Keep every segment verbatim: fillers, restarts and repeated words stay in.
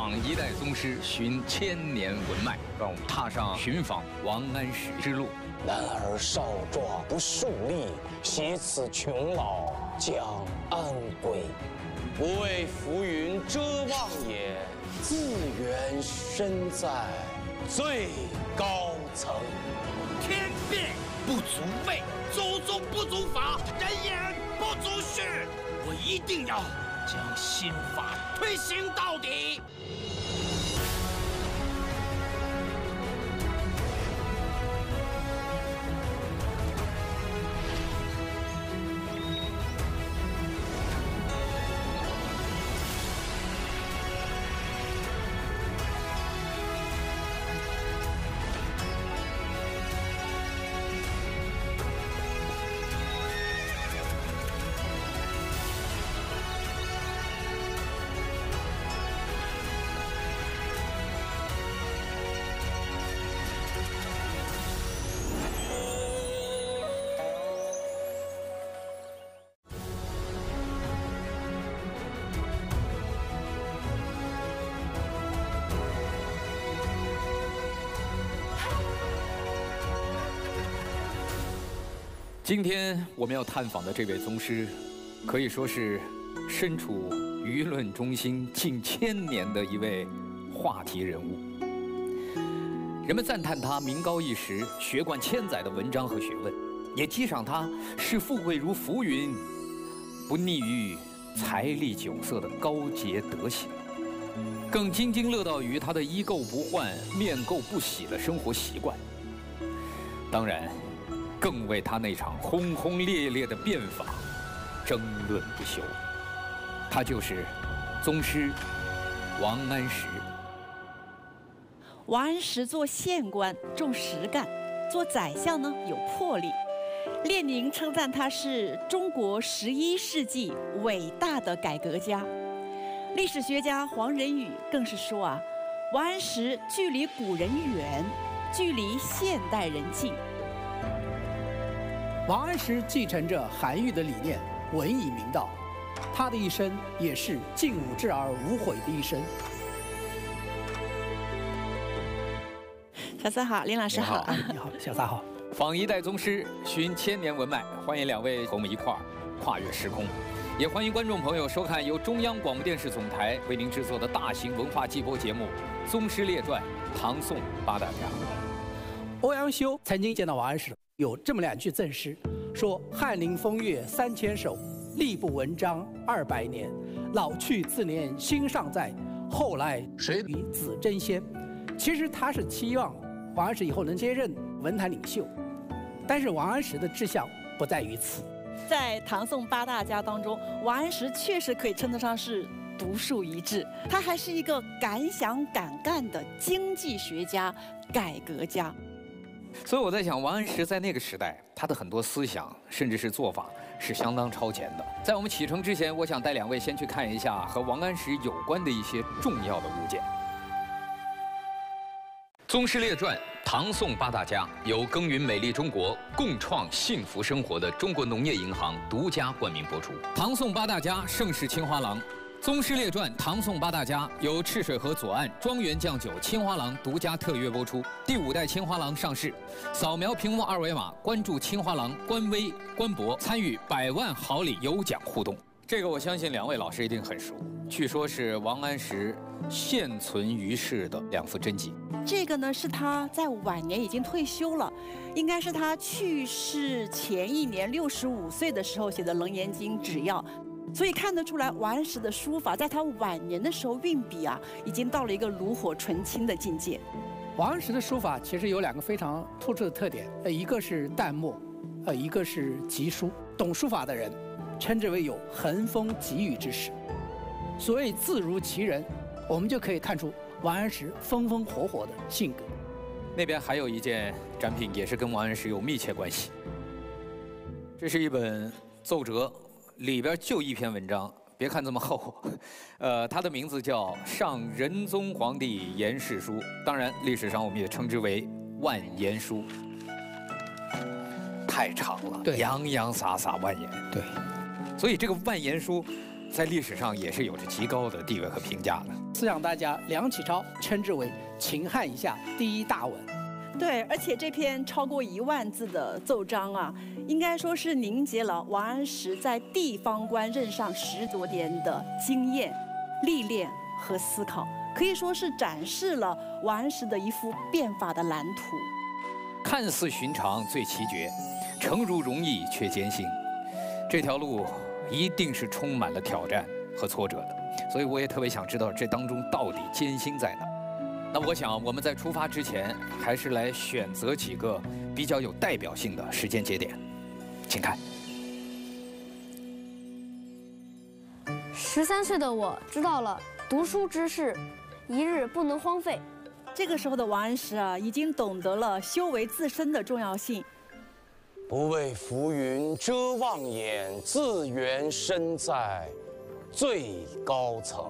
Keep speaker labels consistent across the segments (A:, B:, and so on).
A: 访一代宗师，寻千年文脉，让我们踏上寻访王安石之路。
B: 男儿少壮不树立，挟此穷老将安归？不为浮云遮望也，自缘身在最高层。
C: 天变不足畏，祖宗不足法，人言不足序。我一定要将新法推行到底。
A: 今天我们要探访的这位宗师，可以说是身处舆论中心近千年的一位话题人物。人们赞叹他名高一时、学贯千载的文章和学问，也激赏他视富贵如浮云，不溺于财力酒色的高洁德行，更津津乐道于他的衣垢不换、面垢不洗的生活习惯。当然，更为他那场轰轰烈烈的变法争论不休。他就是宗师王安石。
D: 王安石做县官重实干，做宰相呢有魄力。列宁称赞他是中国十一世纪伟大的改革家。历史学家黄仁宇更是说啊，王安石距离古人远，距离现代人近。
E: 王安石继承着韩愈的理念，文以明道。他的一生也是尽武志而无悔的一生。
D: 小三好，林老师好。
E: 啊、你好，小三好。
A: 访一代宗师，寻千年文脉，欢迎两位和我们一块儿跨越时空。也欢迎观众朋友收看由中央广播电视总台为您制作的大型文化季播节目《宗师列传·唐宋八大家》。
E: 欧阳修曾经见到王安石，有这么两句赠诗，说：“翰林风月三千首，吏部文章二百年。老去自年心尚在，后来谁与子争先？”其实他是期望王安石以后能接任文坛领袖，但是王安石的志向不在于此。
D: 在唐宋八大家当中，王安石确实可以称得上是独树一帜。他还是一个敢想敢干的经济学家、改革家。
A: 所以我在想，王安石在那个时代，他的很多思想甚至是做法是相当超前的。在我们启程之前，我想带两位先去看一下和王安石有关的一些重要的物件。《宗师列传》唐宋八大家由耕耘美丽中国、共创幸福生活的中国农业银行独家冠名播出。唐宋八大家盛世青花郎，《宗师列传》唐宋八大家由赤水河左岸庄园酱酒青花郎独家特约播出。第五代青花郎上市，扫描屏幕二维码，关注青花郎官微官博，参与百万好礼有奖互动。这个我相信两位老师一定很熟，据说是王安石现存于世的两副真迹。
D: 这个呢是他在晚年已经退休了，应该是他去世前一年六十五岁的时候写的《楞严经》指要，所以看得出来王安石的书法在他晚年的时候运笔啊，已经到了一个炉火纯青的境界。
E: 王安石的书法其实有两个非常突出的特点，呃，一个是淡墨，呃，一个是急书。懂书法的人称之为有横风急雨之势。所谓字如其人，我们就可以看出王安石风风火火的性格。
A: 那边还有一件展品也是跟王安石有密切关系，这是一本奏折，里边就一篇文章，别看这么厚，呃，它的名字叫《上仁宗皇帝言事书》，当然历史上我们也称之为万言书。太长了，
E: 对，
A: 洋洋洒洒万言。
E: 对，
A: 所以这个万言书在历史上也是有着极高的地位和评价的。
E: 思想大家梁启超称之为秦汉以下第一大文。
D: 对，而且这篇超过一万字的奏章啊，应该说是凝结了王安石在地方官任上十多年的经验、历练和思考，可以说是展示了王安石的一幅变法的蓝图。
A: 看似寻常最奇绝，诚如容易却艰辛，这条路一定是充满了挑战和挫折的。所以我也特别想知道这当中到底艰辛在哪。那我想我们在出发之前，还是来选择几个比较有代表性的时间节点，请看。
F: 十三岁的我知道了读书之事，一日不能荒废。
D: 这个时候的王安石啊，已经懂得了修为自身的重要性。
B: 不为浮云遮望眼，自缘身在最高层。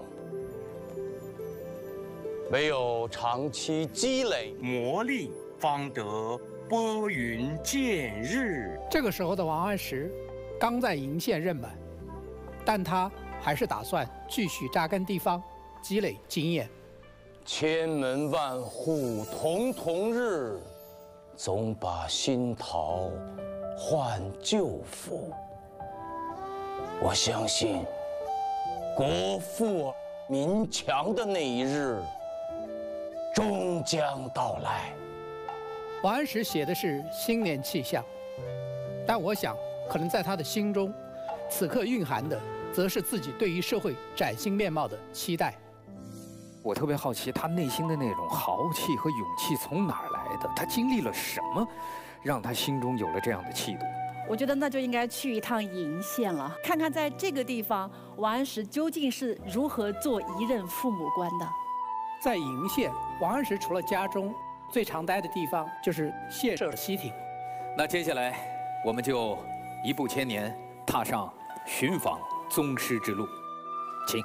B: 唯有长期积累
C: 磨砺，方得拨云见日。
E: 这个时候的王安石刚在鄞县任满，但他还是打算继续扎根地方，积累经验。
B: 千门万户曈曈日，总把新桃换旧符。我相信，国富民强的那一日终将到来。
E: 王安石写的是新年气象，但我想，可能在他的心中，此刻蕴含的，则是自己对于社会崭新面貌的期待。
A: 我特别好奇，他内心的那种豪气和勇气从哪儿来的？他经历了什么，让他心中有了这样的气度？
D: 我觉得那就应该去一趟鄞县了，看看在这个地方，王安石究竟是如何做一任父母官的。
E: 在鄞县，王安石除了家中，最常待的地方就是县社西亭。
A: 那接下来，我们就一步千年，踏上寻访宗师之路，请。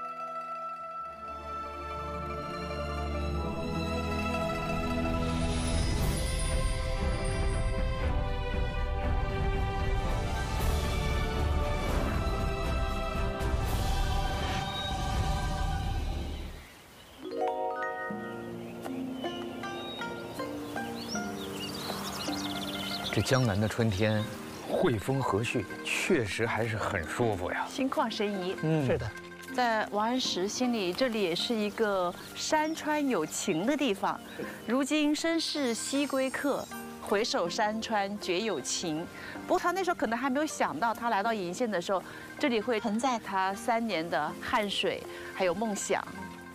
A: 这江南的春天，惠风和煦，确实还是很舒服呀。
D: 心旷神怡。
A: 嗯，
E: 是的，
D: 在王安石心里，这里也是一个山川有情的地方。如今身是西归客，回首山川绝有情。不过他那时候可能还没有想到，他来到鄞县的时候，这里会承载他三年的汗水，还有梦想。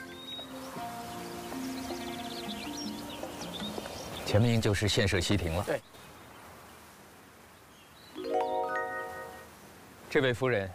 A: 前面就是县社西亭了。
E: 对。
A: 这位夫人，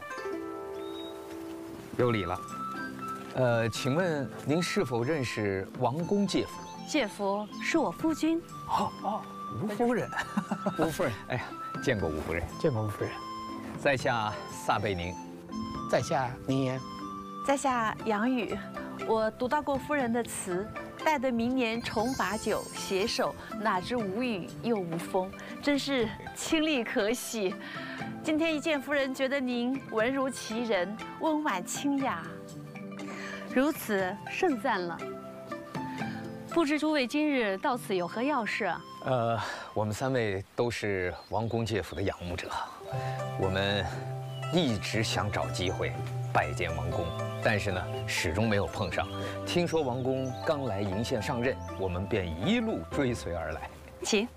A: 有礼了。呃，请问您是否认识王公介甫？
F: 介甫是我夫君。
A: 哦哦，吴夫人。
E: 吴夫人，
A: 哎呀，见过吴夫人。
E: 见过吴夫人。
A: 在下撒贝宁。
E: 在下宁言。
D: 在下杨宇，我读到过夫人的词。待得明年重把酒，携手哪知无雨又无风，真是亲历可喜。今天一见夫人，觉得您文如其人，温婉清雅。
F: 如此甚赞了。不知诸位今日到此有何要事？
A: 呃，我们三位都是王公介甫的仰慕者，我们一直想找机会拜见王公。但是呢，始终没有碰上。听说王公刚来鄞县上任，我们便一路追随而来。
F: 请。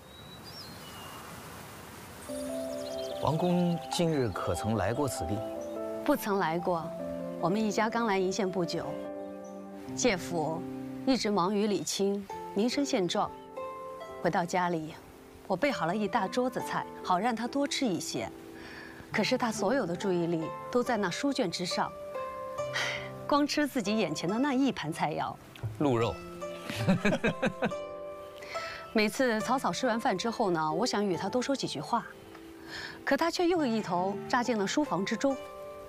A: 王公近日可曾来过此地？
F: 不曾来过，我们一家刚来鄞县不久。介甫一直忙于理清民生现状，回到家里，我备好了一大桌子菜，好让他多吃一些。可是他所有的注意力都在那书卷之上。光吃自己眼前的那一盘菜肴，
A: 鹿肉。
F: 每次草草吃完饭之后呢，我想与他多说几句话，可他却又一头扎进了书房之中。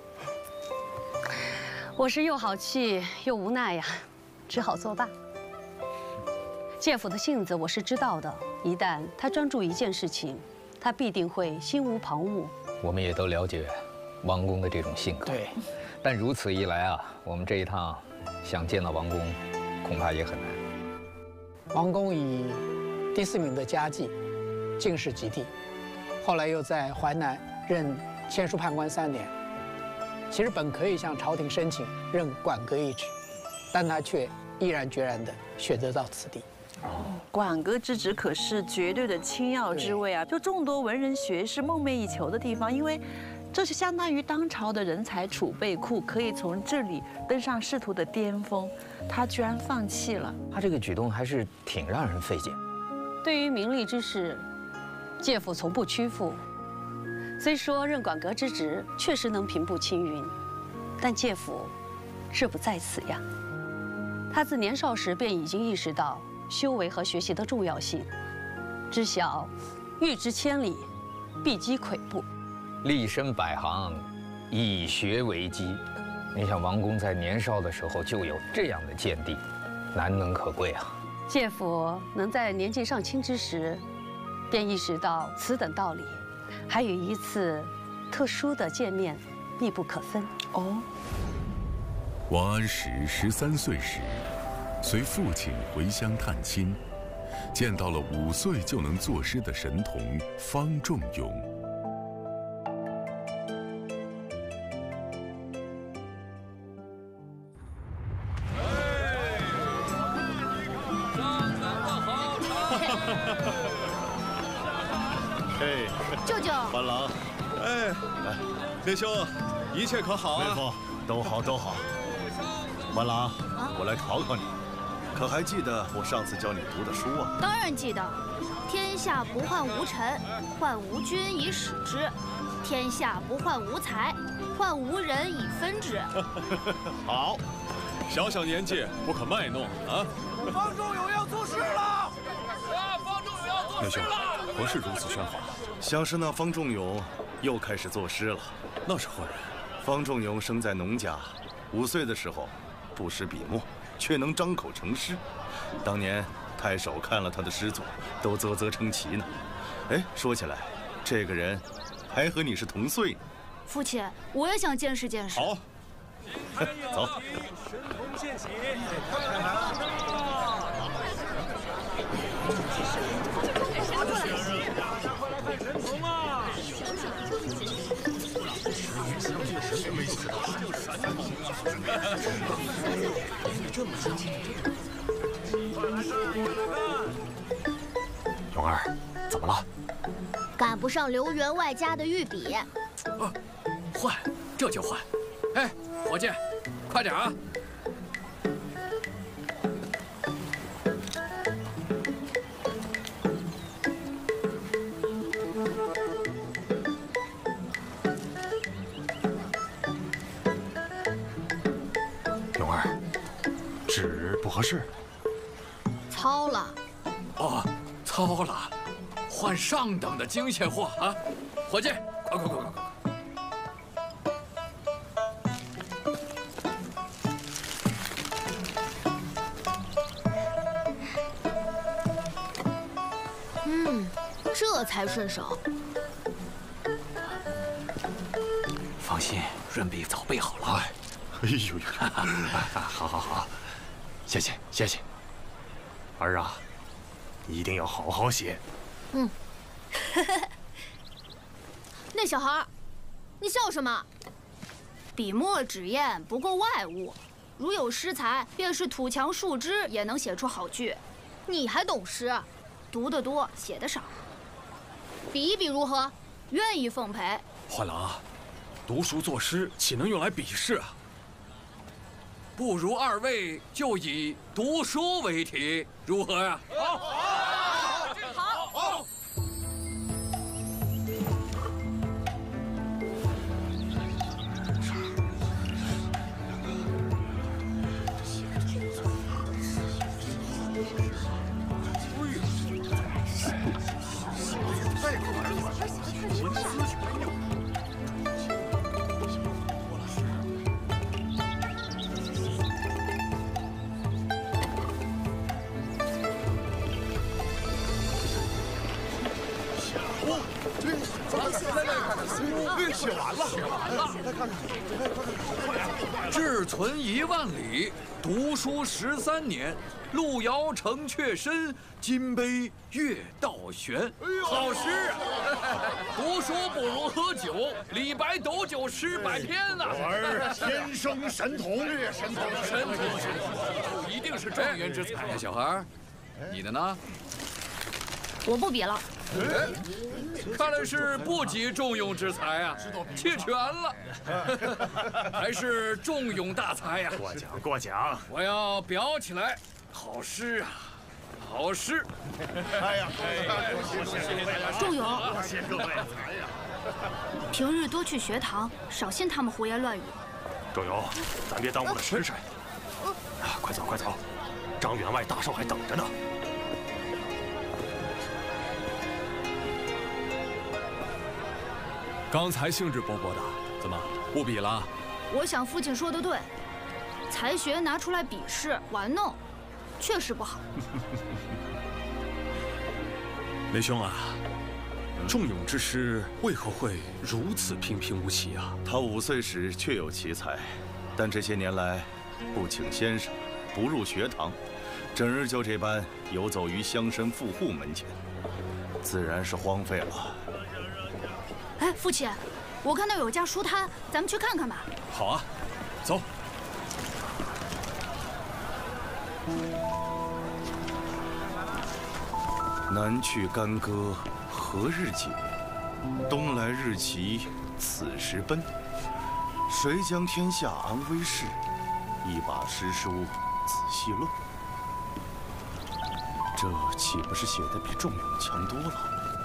F: 我是又好气又无奈呀，只好作罢。介甫的性子我是知道的，一旦他专注一件事情，他必定会心无旁骛。
A: 我们也都了解王公的这种性格。
E: 对，
A: 但如此一来啊，我们这一趟想见到王公，恐怕也很难。
E: 王公以第四名的佳绩进士及第，后来又在淮南任签书判官三年。其实本可以向朝廷申请任馆阁一职，但他却毅然决然地选择到此地。
D: 馆阁之职可是绝对的清要之位啊！就众多文人学士梦寐以求的地方，因为这是相当于当朝的人才储备库，可以从这里登上仕途的巅峰。他居然放弃了，
A: 他这个举动还是挺让人费解。
F: 对于名利之事，介甫从不屈服。虽说任馆阁之职确实能平步青云，但介甫志不在此呀。他自年少时便已经意识到修为和学习的重要性，知晓欲知千里，必积跬步。
A: 立身百行，以学为基。你想，王公在年少的时候就有这样的见地，难能可贵啊。
F: 介甫能在年纪尚轻之时，便意识到此等道理，还与一次特殊的见面密不可分。
D: 哦，
G: 王安石十三岁时，随父亲回乡探亲，见到了五岁就能作诗的神童方仲永。
H: 哎，
I: 舅舅，
H: 欢郎，哎，来，列兄，一切可好啊？妹夫，都好都好。欢郎，啊、我来考考你，可还记得我上次教你读的书啊？
I: 当然记得。天下不患无臣，患无君以使之；天下不患无才，患无人以分之。
H: 好，小小年纪不可卖弄啊！
C: 方仲永要作诗了！啊，方仲永要作诗了！
H: 何事如此喧哗？想是那方仲永又开始作诗了。那是何人？方仲永生在农家，五岁的时候不识笔墨，却能张口成诗。当年太守看了他的诗作，都啧啧称奇呢。哎，说起来，这个人还和你是同岁呢。
I: 父亲，我也想见识见识。
H: 好，走。
C: 神童献喜，快来看神童啊！
J: 蓉儿，怎么了？
I: 赶不上刘员外家的御笔。
J: 啊，换，这就换。哎，伙计，快点啊！蓉儿，纸不合适。
I: 糙了。
J: 哦，糙了，换上等的精线货啊！伙计，快快快快快！
I: 嗯，这才顺手。
J: 放心，润笔早备好了。
H: 哎，哎呦呦！
J: 好好好，谢谢谢谢。儿啊，一定要好好写。
I: 嗯。那小孩，你笑什么？笔墨纸砚不过外物，如有诗才，便是土墙树枝也能写出好句。你还懂诗，读得多，写得少。比一比如何？愿意奉陪。
J: 焕郎啊，读书作诗岂能用来比试啊？不如二位就以读书为题，如何呀？好，好，好。 写完了，写完了，来看看，志存一万里，读书十三年。路遥城阙深，金杯月道悬。好诗啊！读书不如喝酒，李白斗酒诗百篇呐。
K: 我儿天生神童，
J: 神童，神童，神童，一定是状元之才呀！小孩，你的呢？
I: 我不比了。
J: 看来是不及重用之才啊，弃权了，还是重用大才呀？
K: 过奖过奖，
J: 我要裱起来。好诗啊，好诗！
K: 哎呀，
I: 仲永，
K: 谢各位。
I: 平日多去学堂，少信他们胡言乱语。
K: 仲永，咱别耽误了时辰。啊，快走快走，张员外大寿还等着呢。
L: 刚才兴致勃勃的，怎么不比了？
I: 我想父亲说的对，才学拿出来比试玩弄。确实不好。
K: 雷兄啊，仲永之师为何会如此平平无奇啊？
H: 他五岁时确有奇才，但这些年来不请先生，不入学堂，整日就这般游走于乡绅富户门前，自然是荒废了。
I: 哎，父亲，我看到有家书摊，咱们去看看吧。
K: 好啊，走。
H: 南去干戈何日解？东来日期此时奔。谁将天下安危事？一把诗书仔细论。这岂不是写的比仲永强多了？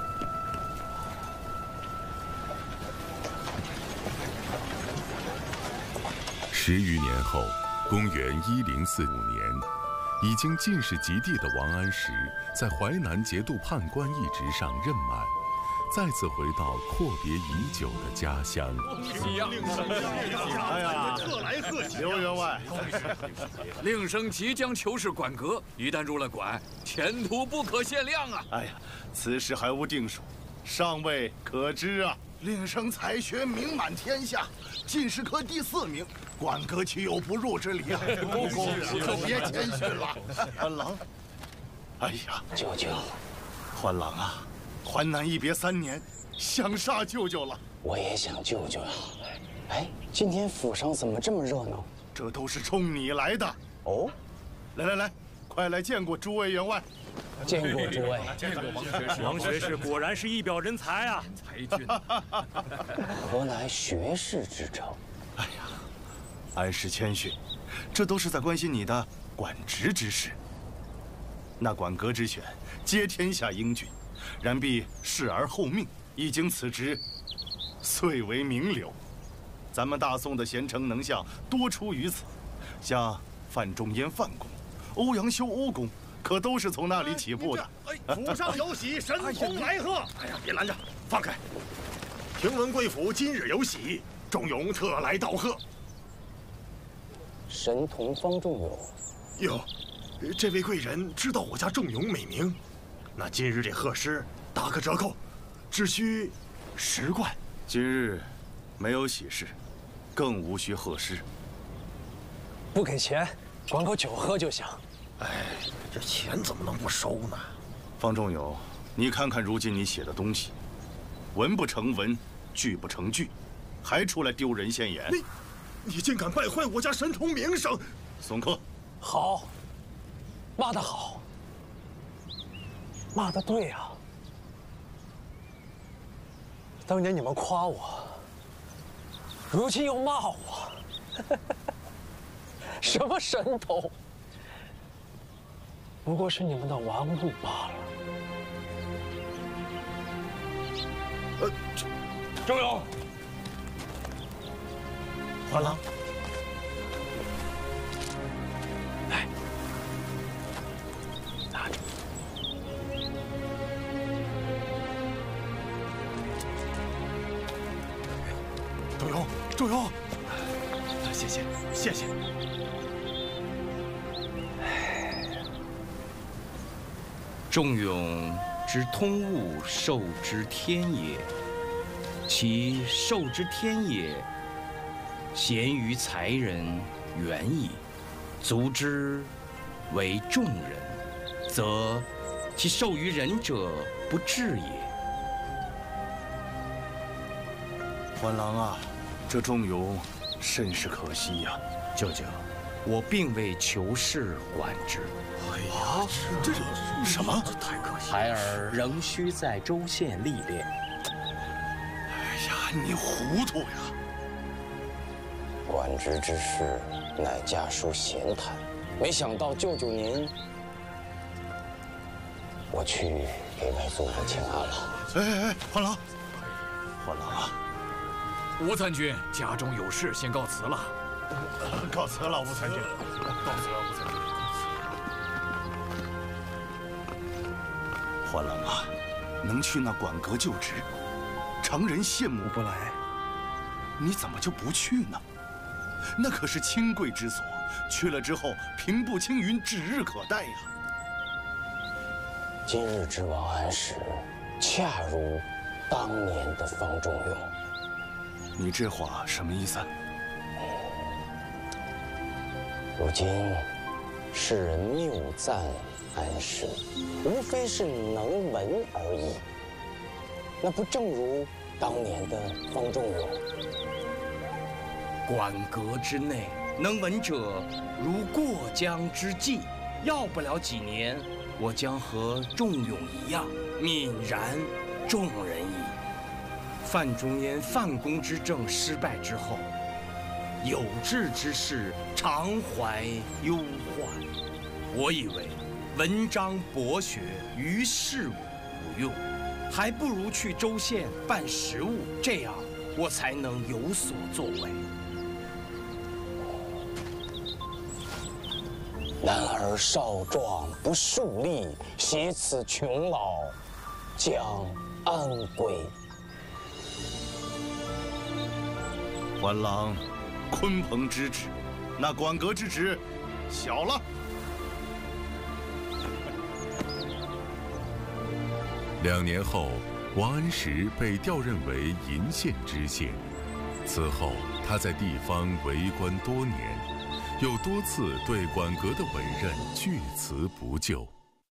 G: 十余年后，公元一零四五年。已经进士及第的王安石，在淮南节度判官一职上任满，再次回到阔别已久的家乡。
K: 哎呀，特来贺喜！刘员外，
J: 令生即将求是馆阁，一旦入了馆，前途不可限量啊！
H: 哎呀，此事还无定数，尚未可知啊。
M: 令生才学名满天下，进士科第四名，馆阁岂有不入之理啊？公公可别谦虚了。
H: 欢郎，哎呀，
B: 舅舅，
H: 欢郎啊，淮南一别三年，想煞舅舅了。
B: 我也想舅舅啊。哎，今天府上怎么这么热闹？
H: 这都是冲你来的。
B: 哦，
H: 来来来，快来见过诸位员外。
B: 见过诸位，
K: 见过王学士。王学士果然是一表人才啊，
J: 才俊。
B: 何来学士之称？
H: 哎呀，安师谦逊，这都是在关心你的管职之事。那馆阁之选，皆天下英俊，然必事而后命，一经此职，遂为名流。咱们大宋的贤臣能相多出于此，像范仲淹范公、欧阳修欧公。可都是从那里起步的。
K: 哎，府上有喜，神童来贺！哎呀，别拦着，放开！听闻贵府今日有喜，仲永特来道贺。
B: 神童方仲永，
K: 哟，这位贵人知道我家仲永美名，那今日这贺诗打个折扣，只需十贯。
H: 今日没有喜事，更无需贺诗。
N: 不给钱，管口酒喝就行。
K: 哎，这钱怎么能不收呢？
H: 方仲永，你看看如今你写的东西，文不成文，句不成句，还出来丢人现眼。
K: 你，你竟敢败坏我家神童名声！
H: 松客，
N: 好，骂得好，骂得对啊！当年你们夸我，如今又骂我，什么神童？不过是你们的玩物罢了。
K: 呃，仲永，
N: 欢郎，来，拿着。
K: 仲永，仲永，谢谢，谢谢。
O: 仲永之通物，受之天也。
B: 其受之天也，贤于才人远矣。足之为众人，则其受于人者不至也。
H: 环郎啊，这仲永甚是可惜呀。
B: 舅舅，我并未求是管之。
K: 哎呀，这这什么？
B: 这太可惜。孩儿仍需在州县历练。
H: 哎呀，你糊涂呀！
B: 管之之事，乃家书闲谈，没想到舅舅您，我去给外祖母请安了。
H: 哎哎哎，环郎，环郎啊！
L: 吴参军家中有事，先告辞了。
K: 告辞了，吴参军。告辞了，吴参军。
H: 环郎啊，能去那馆阁就职，常人羡慕不来。你怎么就不去呢？那可是清贵之所，去了之后平步青云，指日可待呀。
B: 今日之王安石，恰如当年的方仲永。
H: 你这话什么意思？
B: 如今世人谬赞安石，无非是能文而已。那不正如当年的方仲永？馆阁之内，能文者如过江之鲫，要不了几年，我将和仲永一样，泯然众人矣。范仲淹范公之政失败之后，有志之士常怀忧患。我以为文章博学于事无用，还不如去州县办实务，这样我才能有所作为。男儿少壮不树立，携此穷老，将安归？
H: 环郎，鲲鹏之志，那馆阁之职小了。
G: 两年后，王安石被调任为鄞县知县。此后，他在地方为官多年，又多次对馆阁的委任据辞不就。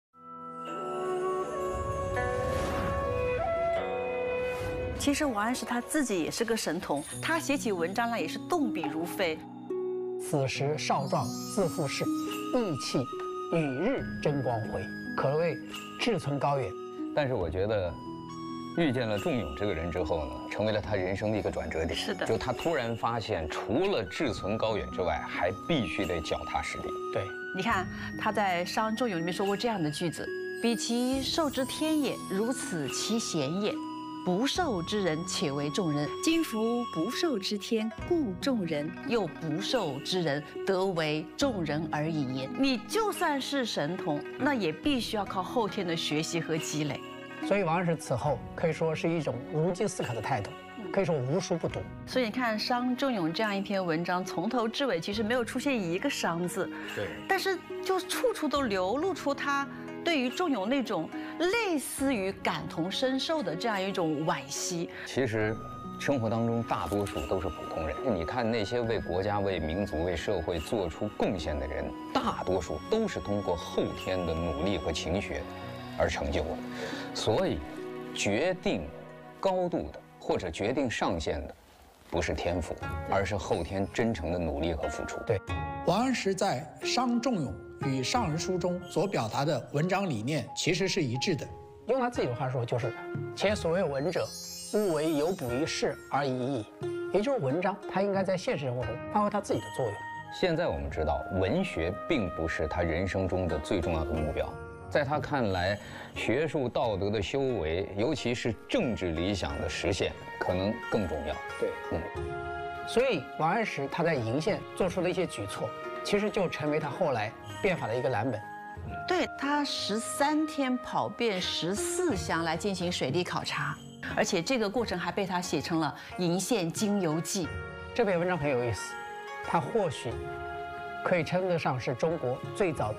D: 其实王安石他自己也是个神童，他写起文章来也是动笔如飞。
E: 此时少壮自负世，意气与日争光辉，可谓志存高远。
A: 但是我觉得，遇见了仲永这个人之后呢，成为了他人生的一个转折点。
D: 是的，
A: 就他突然发现，除了志存高远之外，还必须得脚踏实地。
E: 对，
D: 你看他在《伤仲永》里面说过这样的句子：“彼其受之天也，如此其贤也。不受之人，且为众人。今夫不受之天，故众人；又不受之人，得为众人而已焉。”你就算是神童，那也必须要靠后天的学习和积累。
E: 所以王安石此后可以说是一种如饥似渴的态度，可以说无书不读。
D: 所以你看《伤仲永》这样一篇文章，从头至尾其实没有出现一个“伤”字，
A: 对，
D: 但是就处处都流露出他对于仲永那种类似于感同身受的这样一种惋惜。
A: 其实，生活当中大多数都是普通人。你看那些为国家、为民族、为社会做出贡献的人，大多数都是通过后天的努力和勤学而成就的。所以，决定高度的或者决定上限的，不是天赋，而是后天真诚的努力和付出。
E: 对，王安石在《伤仲永》与《上人书》中所表达的文章理念其实是一致的。用他自己的话说，就是“且所谓文者，勿为有补于事而已矣”。也就是文章，它应该在现实生活中发挥它自己的作用。
A: 现在我们知道，文学并不是他人生中的最重要的目标。在他看来，学术道德的修为，尤其是政治理想的实现，可能更重要。
E: 对，嗯。所以王安石他在鄞县做出的一些举措，其实就成为他后来变法的一个蓝本。
D: 对，他十三天跑遍十四乡来进行水利考察，而且这个过程还被他写成了《鄞县经游记》。
E: 这篇文章很有意思，它或许可以称得上是中国最早的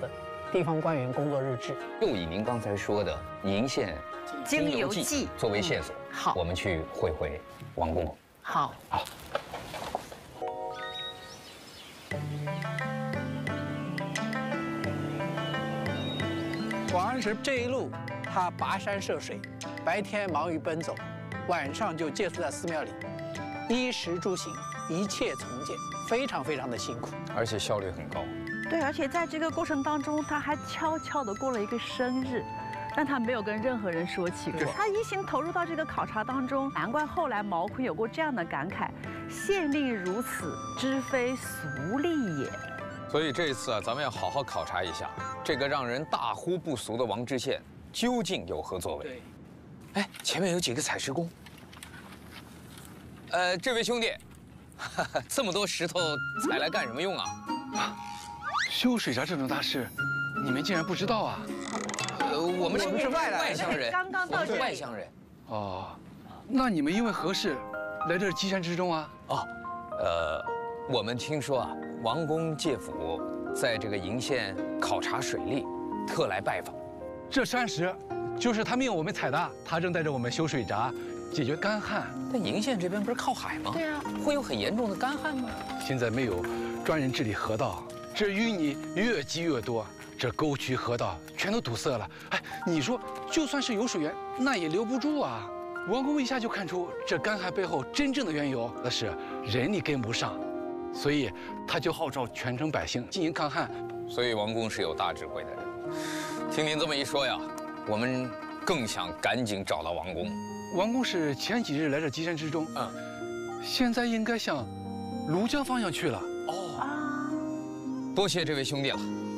O: 地方官员工作日志。
P: 就以您刚才说的鄞县
D: 经游记
P: 作为线索，
D: 嗯、好，
P: 我们去会会王公。
D: 好，
P: 好。
E: 王安石这一路，他跋山涉水，白天忙于奔走，晚上就借宿在寺庙里，衣食住行一切从简，非常非常的辛苦，
P: 而且效率很高。
D: 对，而且在这个过程当中，他还悄悄地过了一个生日，但他没有跟任何人说起过。他一心投入到这个考察当中，难怪后来毛坤有过这样的感慨：县令如此，知非俗利也。
P: 所以这一次啊，咱们要好好考察一下这个让人大呼不俗的王知县究竟有何作为。对，哎，前面有几个采石工。呃，这位兄弟，哈哈，这么多石头采来干什么用啊？
Q: 啊，修水闸这种大事，你们竟然不知道啊？
P: 呃，我们是是外外乡人，
D: 刚刚到这里，
P: 外乡人。
Q: 哦，那你们因为何事来这稽山之中啊？
P: 哦，呃，我们听说啊。王公介甫在这个鄞县考察水利，特来拜访。
Q: 这山石就是他命我们采的，他正带着我们修水闸，解决干旱。
P: 但鄞县这边不是靠海吗？
D: 对啊，
P: 会有很严重的干旱吗？
Q: 现在没有专人治理河道，这淤泥越积越多，这沟渠河道全都堵塞了。哎，你说就算是有水源，那也留不住啊。王公一下就看出这干旱背后真正的缘由，那是人力跟不上。所以他就号召全城百姓进行抗旱。
P: 所以王公是有大智慧的人。听您这么一说呀，我们更想赶紧找到王公。
Q: 王公是前几日来这稽山之中，嗯，现在应该向庐江方向去了。
P: 哦，多谢这位兄弟了。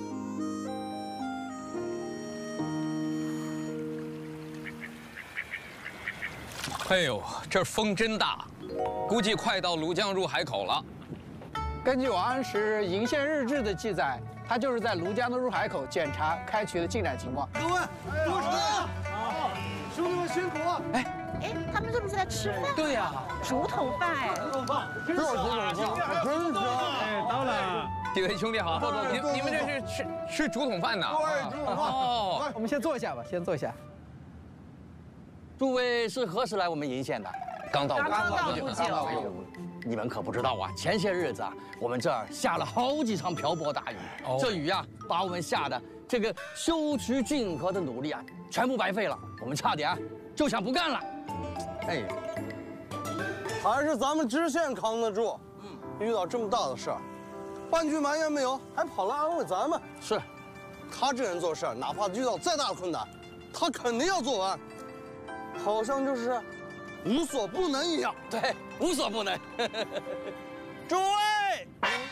P: 哎呦，这风真大，估计快到庐江入海口了。
E: 根据王安石《鄞县日志》的记载，他就是在庐江的入海口检查开渠的进展情况。
M: 各位，主持人，兄弟们辛苦了。
D: 哎哎，他们是不是在吃饭？
P: 对呀，
D: 竹筒饭哎。
M: 竹筒饭，这是竹筒饭，真香。
C: 哎，到了。
P: 几位兄弟好，你你们这是吃吃竹筒饭呢？
M: 对，竹筒饭。
E: 哦，我们先坐下吧，先坐下。
N: 诸位是何时来我们鄞县的？
P: 刚到，
D: 刚到不久。
N: 你们可不知道啊，前些日子啊，我们这儿下了好几场瓢泼大雨，哦、这雨啊，把我们下的这个修渠浚河的努力啊，全部白费了。我们差点、啊、就想不干了。哎，
R: 还是咱们知县扛得住。嗯，遇到这么大的事儿，半句埋怨没有，还跑来安慰咱们。
N: 是，
R: 他这人做事，哪怕遇到再大的困难，他肯定要做完，好像就是无所不能一样。
N: 对，无所不能。
R: 诸位，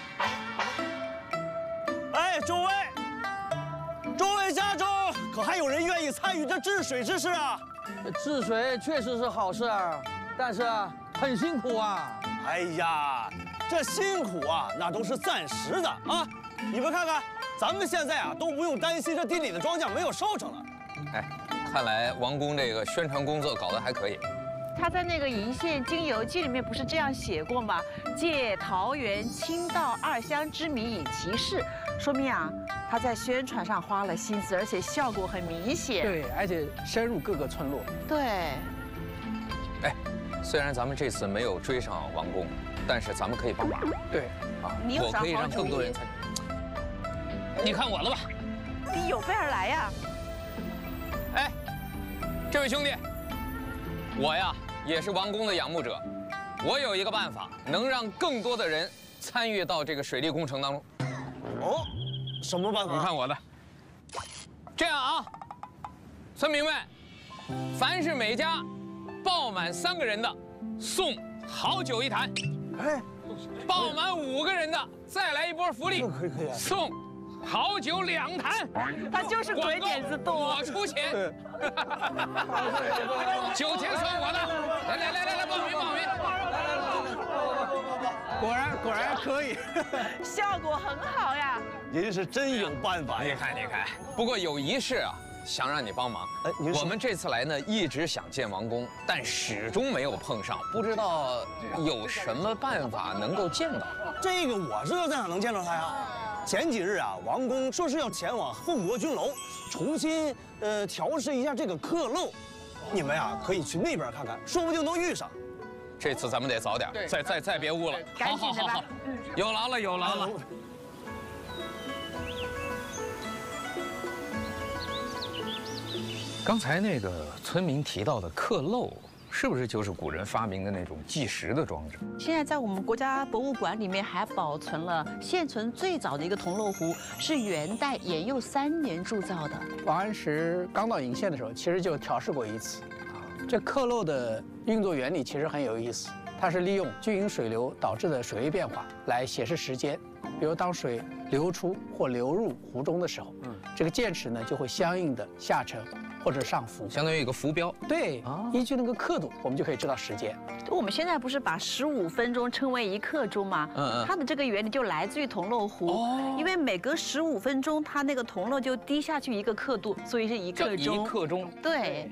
S: 哎，诸位，诸位家中可还有人愿意参与这治水之事啊？
N: 治水确实是好事儿，但是啊，很辛苦啊。
S: 哎呀，这辛苦啊，那都是暂时的啊。你们看看，咱们现在啊都不用担心这地里的庄稼没有收成了。
P: 哎，看来王公这个宣传工作搞得还可以。
D: 他在那个《鄞县经游记》里面不是这样写过吗？借桃园清道二乡之名以其事，说明啊，他在宣传上花了心思，而且效果很明显。
E: 对，而且深入各个村落。
D: 对。
P: 哎，虽然咱们这次没有追上王公，但是咱们可以帮忙。
E: 对，
P: 啊，我可以让更多人参与。你看我的吧。
D: 你有备而来呀。
P: 哎，这位兄弟，我呀。也是王公的仰慕者，我有一个办法，能让更多的人参与到这个水利工程当中。
S: 哦，什么办法？
P: 你看我的。这样啊，村民们，凡是每家报满三个人的，送好酒一坛；哎，报满五个人的，再来一波福利，
S: 可以可以，
P: 送好酒两坛。
D: 他就是鬼点子多，
P: 我出钱。酒钱算我的。来来来来来，报名报名！来来来，
E: 果然果然可以，
D: 效果很好呀。
S: 您是真有办法呀！
P: 你看你看，不过有一事啊，想让你帮忙。哎，我们这次来呢，一直想见王公，但始终没有碰上，不知道有什么办法能够见到。
S: 这个我知道在哪能见到他呀。 前几日啊，王公说是要前往凤国军楼，重新呃调试一下这个刻漏。你们呀、啊、可以去那边看看，说不定能遇上。
P: 这次咱们得早点，再再再别误了。好好好好，有劳了有劳了。刚才那个村民提到的刻漏，是不是就是古人发明的那种计时的装置？
D: 现在在我们国家博物馆里面还保存了现存最早的一个铜漏壶，是元代延佑三年铸造的。
E: 王安石刚到鄞县的时候，其实就调试过一次。这刻漏的运作原理其实很有意思，它是利用均匀水流导致的水位变化来显示时间。比如当水流出或流入壶中的时候，嗯，这个剑齿呢就会相应的下沉或者上浮，
P: 相当于一个浮标。
E: 对，啊、依据那个刻度，我们就可以知道时间。
D: 我们现在不是把十五分钟称为一刻钟吗？嗯嗯，它的这个原理就来自于铜漏壶，哦、因为每隔十五分钟，它那个铜漏就滴下去一个刻度，所以是一刻钟。
P: 一刻钟。
D: 对。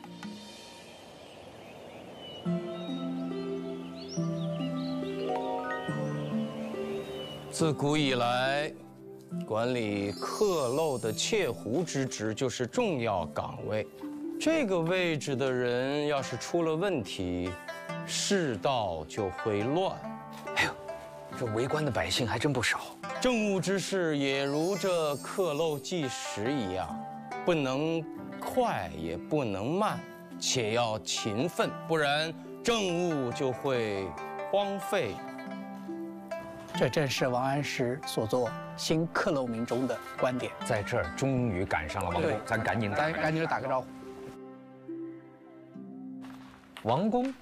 N: 自古以来，管理刻漏的窃壶之职就是重要岗位。这个位置的人要是出了问题，世道就会乱。
P: 哎呦，这围观的百姓还真不少。
N: 政务之事也如这刻漏计时一样，不能快也不能慢，且要勤奋，不然政务就会荒废。
E: 这正是王安石所作《新刻漏铭》中的观点。
P: 在这儿终于赶上了王公，咱赶紧
E: 咱赶紧打个招呼。
P: 王公，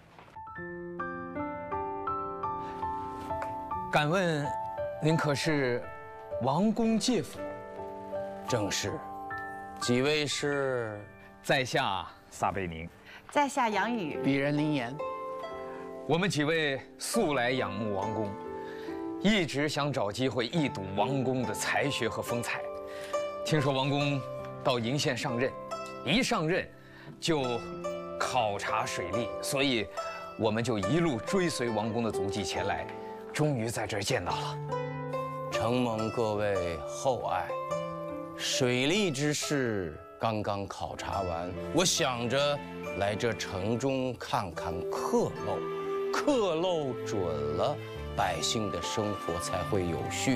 P: 敢问您可是王公介甫？
N: 正是。几位是？
A: 在下撒贝宁，
D: 在下杨宇，
E: 鄙人林岩。
A: 我们几位素来仰慕王公。一直想找机会一睹王公的才学和风采。听说王公到鄞县上任，一上任就考察水利，所以我们就一路追随王公的足迹前来，终于在这儿见到了。
N: 承蒙各位厚爱，水利之事刚刚考察完，我想着来这城中看看刻漏，刻漏准了，百姓的生活才会有序。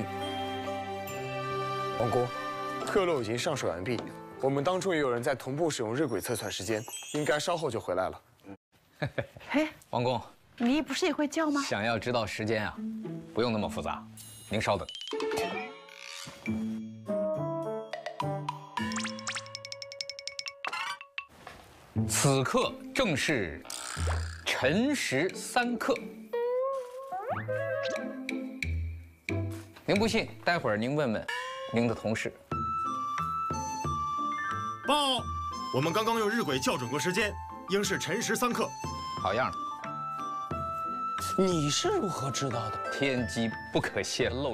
O: 王公，刻漏已经上水完毕，我们当中也有人在同步使用日晷测算时间，应该稍后就回来了。
D: 嘿，
A: 王公，
D: 你不是也会叫吗？
A: 想要知道时间啊，不用那么复杂，您稍等。此刻正是辰时三刻。您不信，待会儿您问问您的同事。
K: 报，我们刚刚用日晷校准过时间，应是辰时三刻。
A: 好样的！
N: 你是如何知道的？
A: 天机不可泄露。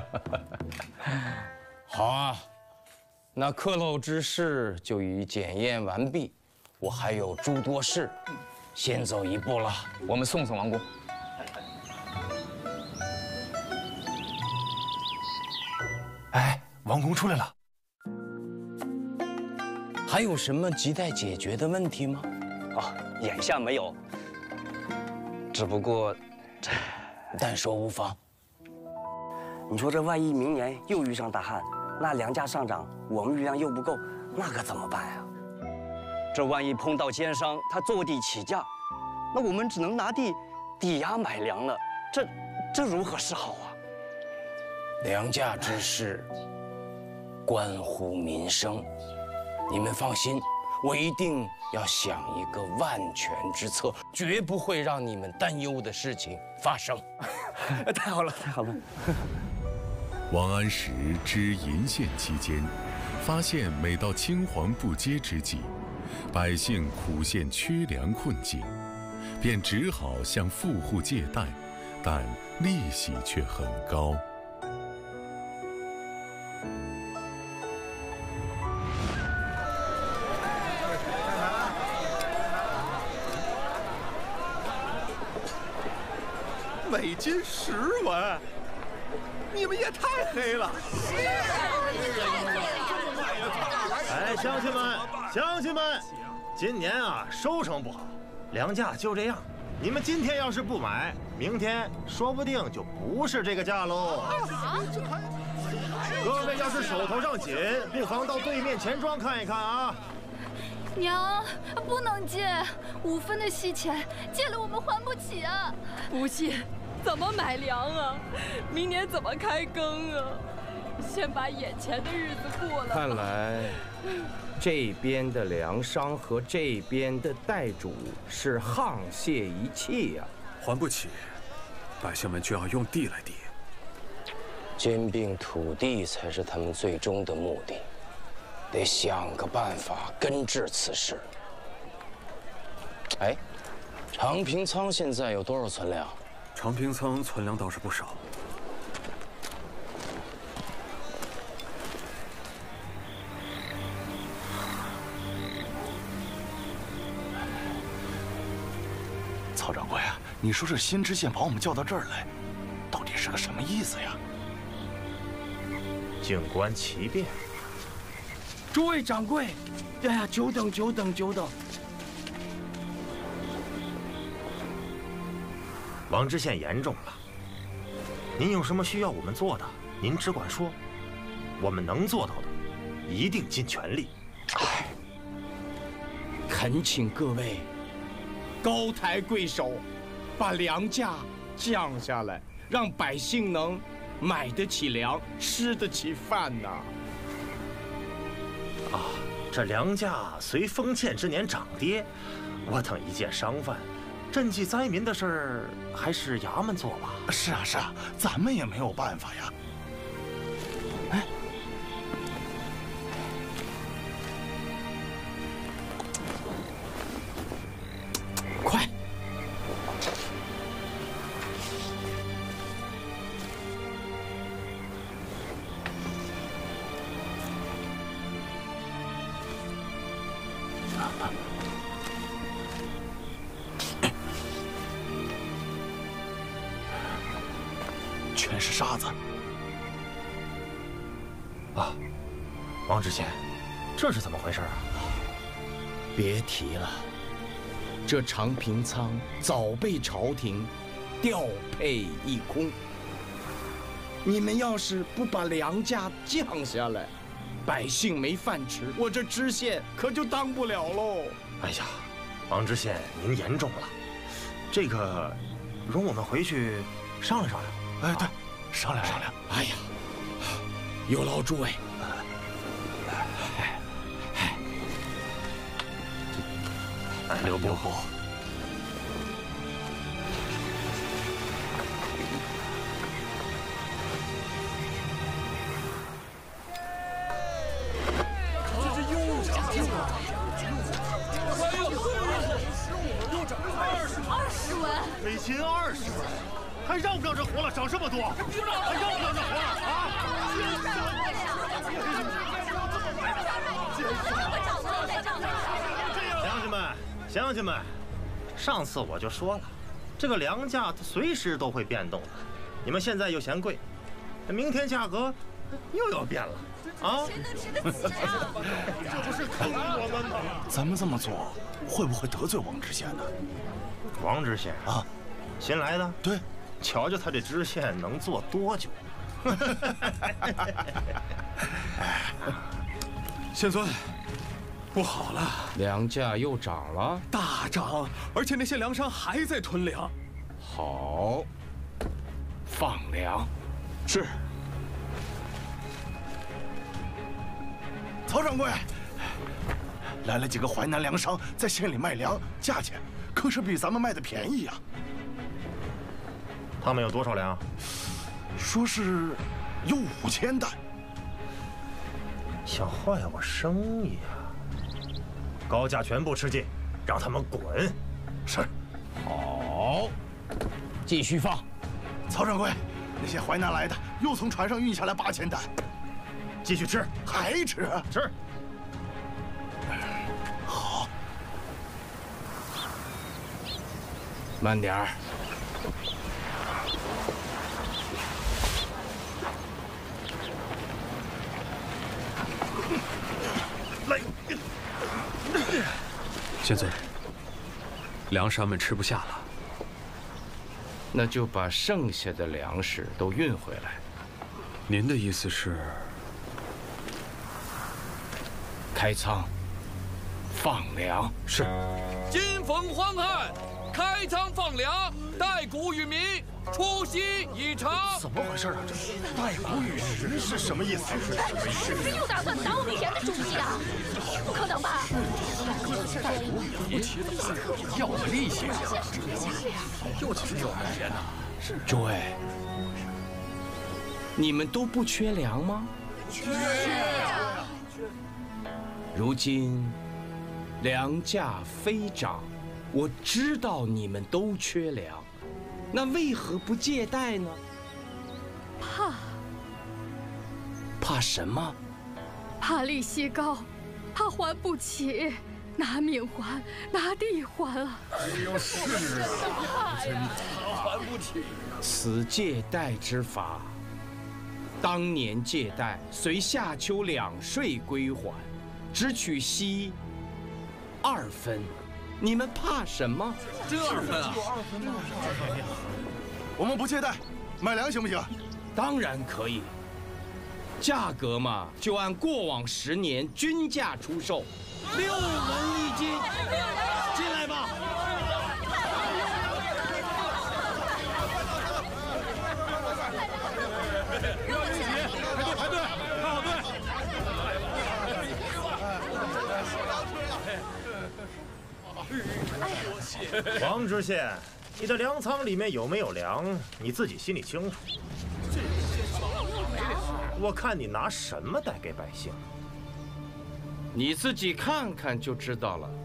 N: 好啊，那刻漏之事就已检验完毕，我还有诸多事，先走一步了。
A: 我们送送王公。
K: 哎，王公出来了。
N: 还有什么亟待解决的问题吗？
S: 啊，眼下没有。只不过，
N: 但说无妨。
S: 你说这万一明年又遇上大旱，那粮价上涨，我们运粮又不够，那可怎么办呀？这万一碰到奸商，他坐地起价，那我们只能拿地抵押买粮了，这这如何是好啊？
N: 粮价之事关乎民生，你们放心，我一定要想一个万全之策，绝不会让你们担忧的事情发生。
S: 太好了，太好了！
G: 王安石知鄞县期间，发现每到青黄不接之际，百姓苦陷缺粮困境，便只好向富户借贷，但利息却很高。
M: 每斤十文，
K: 你们也太黑了。
T: 哎，乡亲们，乡亲们，今年啊收成不好，粮价就这样。你们今天要是不买，明天说不定就不是这个价喽。各位要是手头上紧，不妨到对面钱庄看一看啊。
U: 娘，不能借，五分的息钱，借了我们还不起啊！
V: 不信，怎么买粮啊？明年怎么开耕啊？先把眼前的日子过了。
W: 看来，这边的粮商和这边的贷主是沆瀣一气呀、
J: 啊，还不起，百姓们就要用地来抵。
B: 兼并土地才是他们最终的目的。 得想个办法根治此事。哎，长平仓现在有多少存粮？
J: 长平仓存粮倒是不少。
M: 曹掌柜啊，你说这新知县把我们叫到这儿来，到底是个什么意思呀？
T: 静观其变。
X: 诸位掌柜，哎呀，久等久等久等。
T: 王知县言重了，您有什么需要我们做的，您只管说，我们能做到的，一定尽全力。
X: 唉，恳请各位高抬贵手，把粮价降下来，让百姓能买得起粮，吃得起饭呐。
T: 啊，这粮价随封建之年涨跌，我等一介商贩，赈济灾民的事儿还是衙门做吧。
M: 是啊是啊，咱们也没有办法呀。哎，
X: 快！
M: 全是沙子
T: 啊！王知县，这是怎么回事啊？
X: 别提了，这长平仓早被朝廷调配一空。你们要是不把粮价降下来，百姓没饭吃，我这知县可就当不了喽。
T: 哎呀，王知县您言重了，这个容我们回去商量商量。
M: 哎，对，商量商量。
X: 哎呀，有劳诸位。
T: 哎，留步。
K: 这是又涨又涨，又涨二十
U: 二十文，
T: 每斤二十文。 还让不让这活了？涨这么多，还让不让这活了啊？乡亲们，乡亲们，上次我就说了，这个粮价它随时都会变动的。你们现在又嫌贵，那明天价格又要变了啊！
U: 谁能吃得起啊？
M: 这不是坑我们吗？咱们这么做会不会得罪王知县呢？
T: 王知县啊，新来的？
M: 对。
T: 瞧瞧他这知县能做多久？
J: 县孙，不好了，
X: 粮价又涨了，
J: 大涨，而且那些粮商还在囤粮。
X: 好，放粮。
J: 是。
M: 曹掌柜，来了几个淮南粮商在县里卖粮，价钱可是比咱们卖的便宜呀。
T: 他们有多少粮？
M: 说是有五千担。
T: 想坏我生意啊！高价全部吃尽，让他们滚！
M: 是。
X: 好，继续放。
M: 曹掌柜，那些淮南来的又从船上运下来八千担，
T: 继续吃，
M: 还吃
T: 吃。
M: 好，
X: 慢点儿。
K: 来，
J: 贤尊，粮食俺们吃不下了，
W: 那就把剩下的粮食都运回来。
J: 您的意思是？
W: 开仓，放粮。
J: 是。
P: 今逢荒旱，开仓放粮，待谷与民，出息已成。
K: 怎么回事啊？这待谷与时是什么意思？
U: 这又打算拿我们田的主意啊？不可能吧？
Q: 待谷与民，要我们利息，又欺负我们田呐！是。
W: 诸位，你们都不缺粮吗？
U: 缺呀！
W: 如今粮价飞涨，我知道你们都缺粮，那为何不借贷呢？
V: 怕。
W: 怕什么？
V: 怕利息高，怕还不起，拿命还，拿地还啊！
K: 哎呦，是啊，真的还不起。
W: 此借贷之法，当年借贷随夏秋两税归还，只取息二分，你们怕什么？
P: 这二分啊！
M: 我们不借贷，买粮行不行？
W: 当然可以。价格嘛，就按过往十年均价出售，六文一斤。进来吧。
K: 排队排队，排好队。
T: 王知县，你的粮仓里面有没有粮，你自己心里清楚。我看你拿什么带给百姓？
W: 你自己看看就知道了。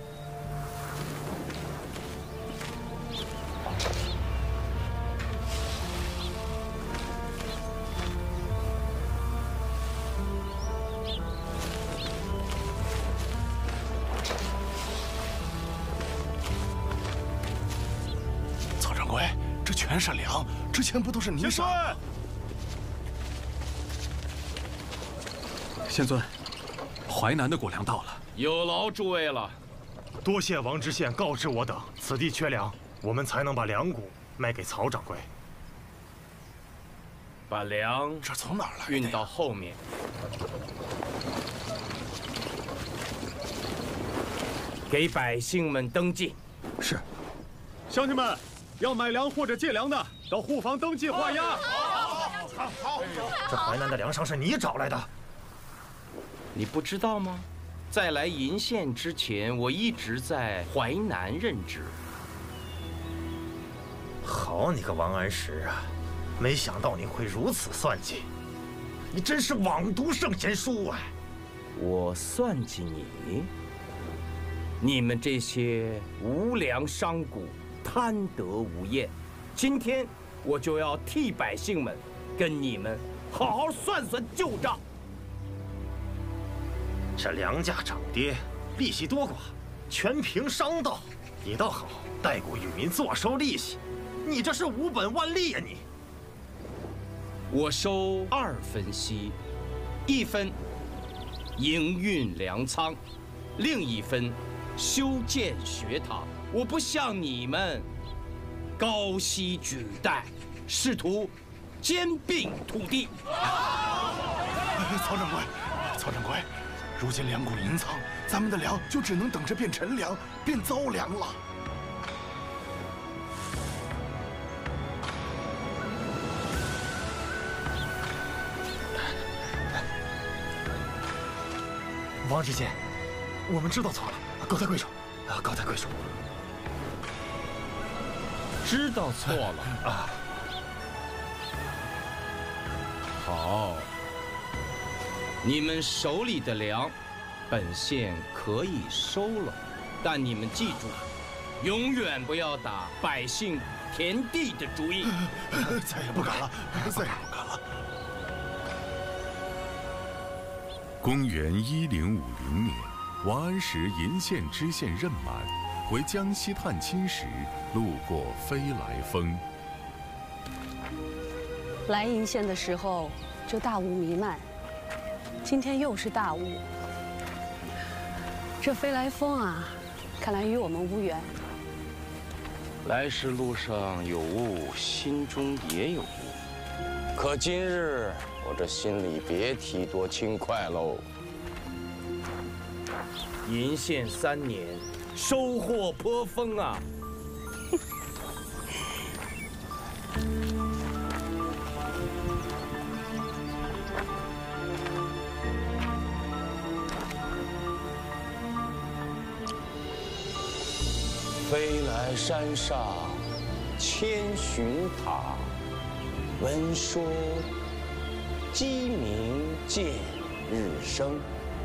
M: 曹掌柜，这全是粮，之前不都是您赏？
J: 贤尊，淮南的谷粮到了。
W: 有劳诸位了。
T: 多谢王知县告知我等，此地缺粮，我们才能把粮谷卖给曹掌柜。
W: 把粮
M: 这从哪儿来的？
W: 运到后面。给百姓们登记。
K: 是。乡亲们，要买粮或者借粮的，到户房登记画押。
T: 好，好，这淮南的粮商是你找来的。
W: 你不知道吗？在来鄞县之前，我一直在淮南任职。
T: 好你个王安石啊！没想到你会如此算计，你真是枉读圣贤书啊！
W: 我算计你？你们这些无良商贾，贪得无厌。今天我就要替百姓们跟你们好好算算旧账。
T: 这粮价涨跌，利息多寡，全凭商道。你倒好，代谷与民，坐收利息。你这是无本万利呀！你。
W: 我收二分息，一分营运粮仓，另一分修建学堂。我不像你们高息举贷，试图兼并土地。
M: 曹掌柜，曹掌柜。如今粮谷银仓，咱们的粮就只能等着变陈粮、变糟粮了。
T: 王知县，我们知道错了，高抬贵手，啊，高抬贵手。
W: 知道错了啊？好。你们手里的粮，本县可以收了，但你们记住，永远不要打百姓田地的主意。
M: 再也不敢了，再也不敢了。
G: 公元一零五零年，王安石鄞县知县任满，回江西探亲时，路过飞来峰。
F: 来鄞县的时候就大雾弥漫。 今天又是大雾，这飞来峰啊，看来与我们无缘。
X: 来时路上有雾，心中也有雾。
B: 可今日我这心里别提多轻快喽。
X: 银县三年，收获颇丰啊！
B: 飞来山上千寻塔，闻说鸡鸣见日升。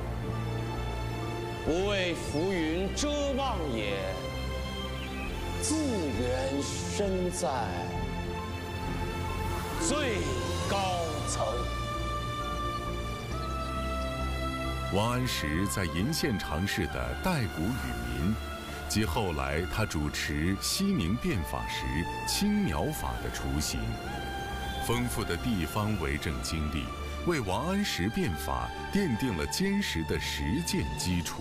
B: 不为浮云遮望也，自缘身在最高层。
G: 王安石在鄞县尝试的代谷与民，及后来他主持西宁变法时青苗法的雏形。丰富的地方为政经历，为王安石变法奠定了坚实的实践基础。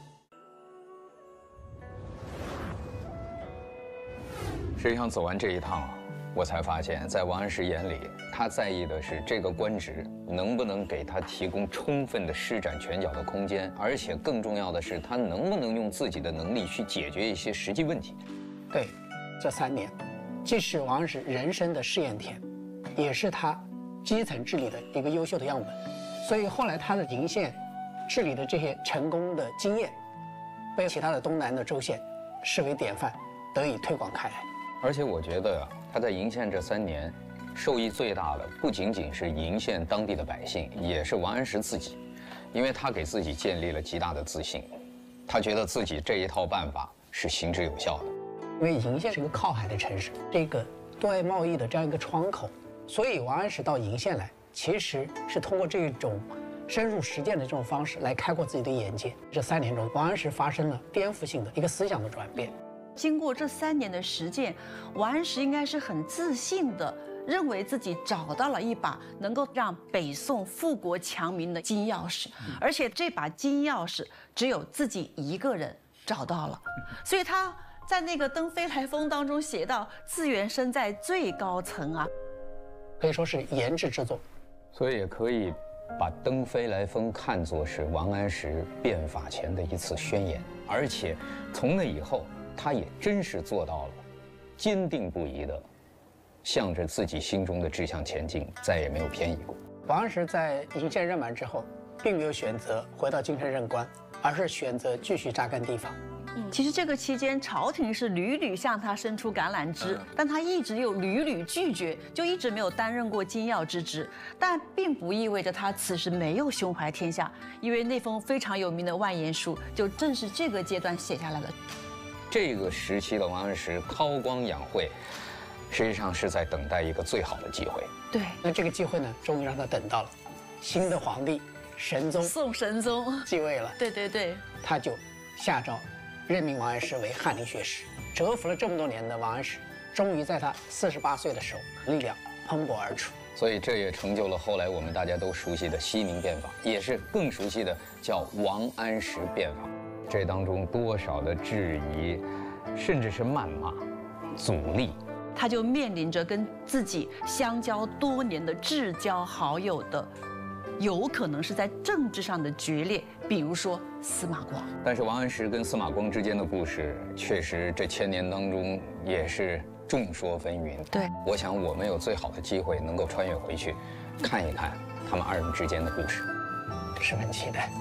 A: 实际上走完这一趟，我才发现，在王安石眼里，他在意的是这个官职能不能给他提供充分的施展拳脚的空间，而且更重要的是，他能不能用自己的能力去解决一些实际问题。
E: 对，这三年，既是王安石人生的试验田，也是他基层治理的一个优秀的样本。所以后来他的鄞县治理的这些成功的经验，被其他的东南的州县视为典范，得以推广开来。
A: 而且我觉得他在鄞县这三年，受益最大的不仅仅是鄞县当地的百姓，也是王安石自己，因为他给自己建立了极大的自信，他觉得自己这一套办法是行之有效的。
E: 因为鄞县是一个靠海的城市，这个对外贸易的这样一个窗口，所以王安石到鄞县来，其实是通过这种深入实践的这种方式来开阔自己的眼界。这三年中，王安石发生了颠覆性的一个思想的转变。
D: 经过这三年的实践，王安石应该是很自信的，认为自己找到了一把能够让北宋富国强民的金钥匙，而且这把金钥匙只有自己一个人找到了，所以他在那个《登飞来峰》当中写到“自缘身在最高层”啊，
E: 可以说是研制之作，
A: 所以也可以把《登飞来峰》看作是王安石变法前的一次宣言，而且从那以后。他也真是做到了，坚定不移地向着自己心中的志向前进，再也没有偏移过。
E: 王安石在鄞县任满之后，并没有选择回到京城任官，而是选择继续扎根地方。
D: 嗯，其实这个期间，朝廷是屡屡向他伸出橄榄枝，但他一直又屡屡拒绝，就一直没有担任过金钥之职。但并不意味着他此时没有胸怀天下，因为那封非常有名的万言书，就正是这个阶段写下来的。
A: 这个时期的王安石韬光养晦，实际上是在等待一个最好的机会。
D: 对，
E: 那这个机会呢，终于让他等到了。新的皇帝神宗
D: 宋神宗
E: 继位了，
D: 对对对，
E: 他就下诏任命王安石为翰林学士。蛰伏了这么多年的王安石，终于在他四十八岁的时候，力量蓬勃而出。
A: 所以这也成就了后来我们大家都熟悉的西宁变法，也是更熟悉的叫王安石变法。这当中多少的质疑，甚至是谩骂、阻力，
D: 他就面临着跟自己相交多年的至交好友的，有可能是在政治上的决裂，比如说司马光。
A: 但是王安石跟司马光之间的故事，确实这千年当中也是众说纷纭。
D: 对，
A: 我想我们有最好的机会能够穿越回去，看一看他们二人之间的故事，
E: 十分期待。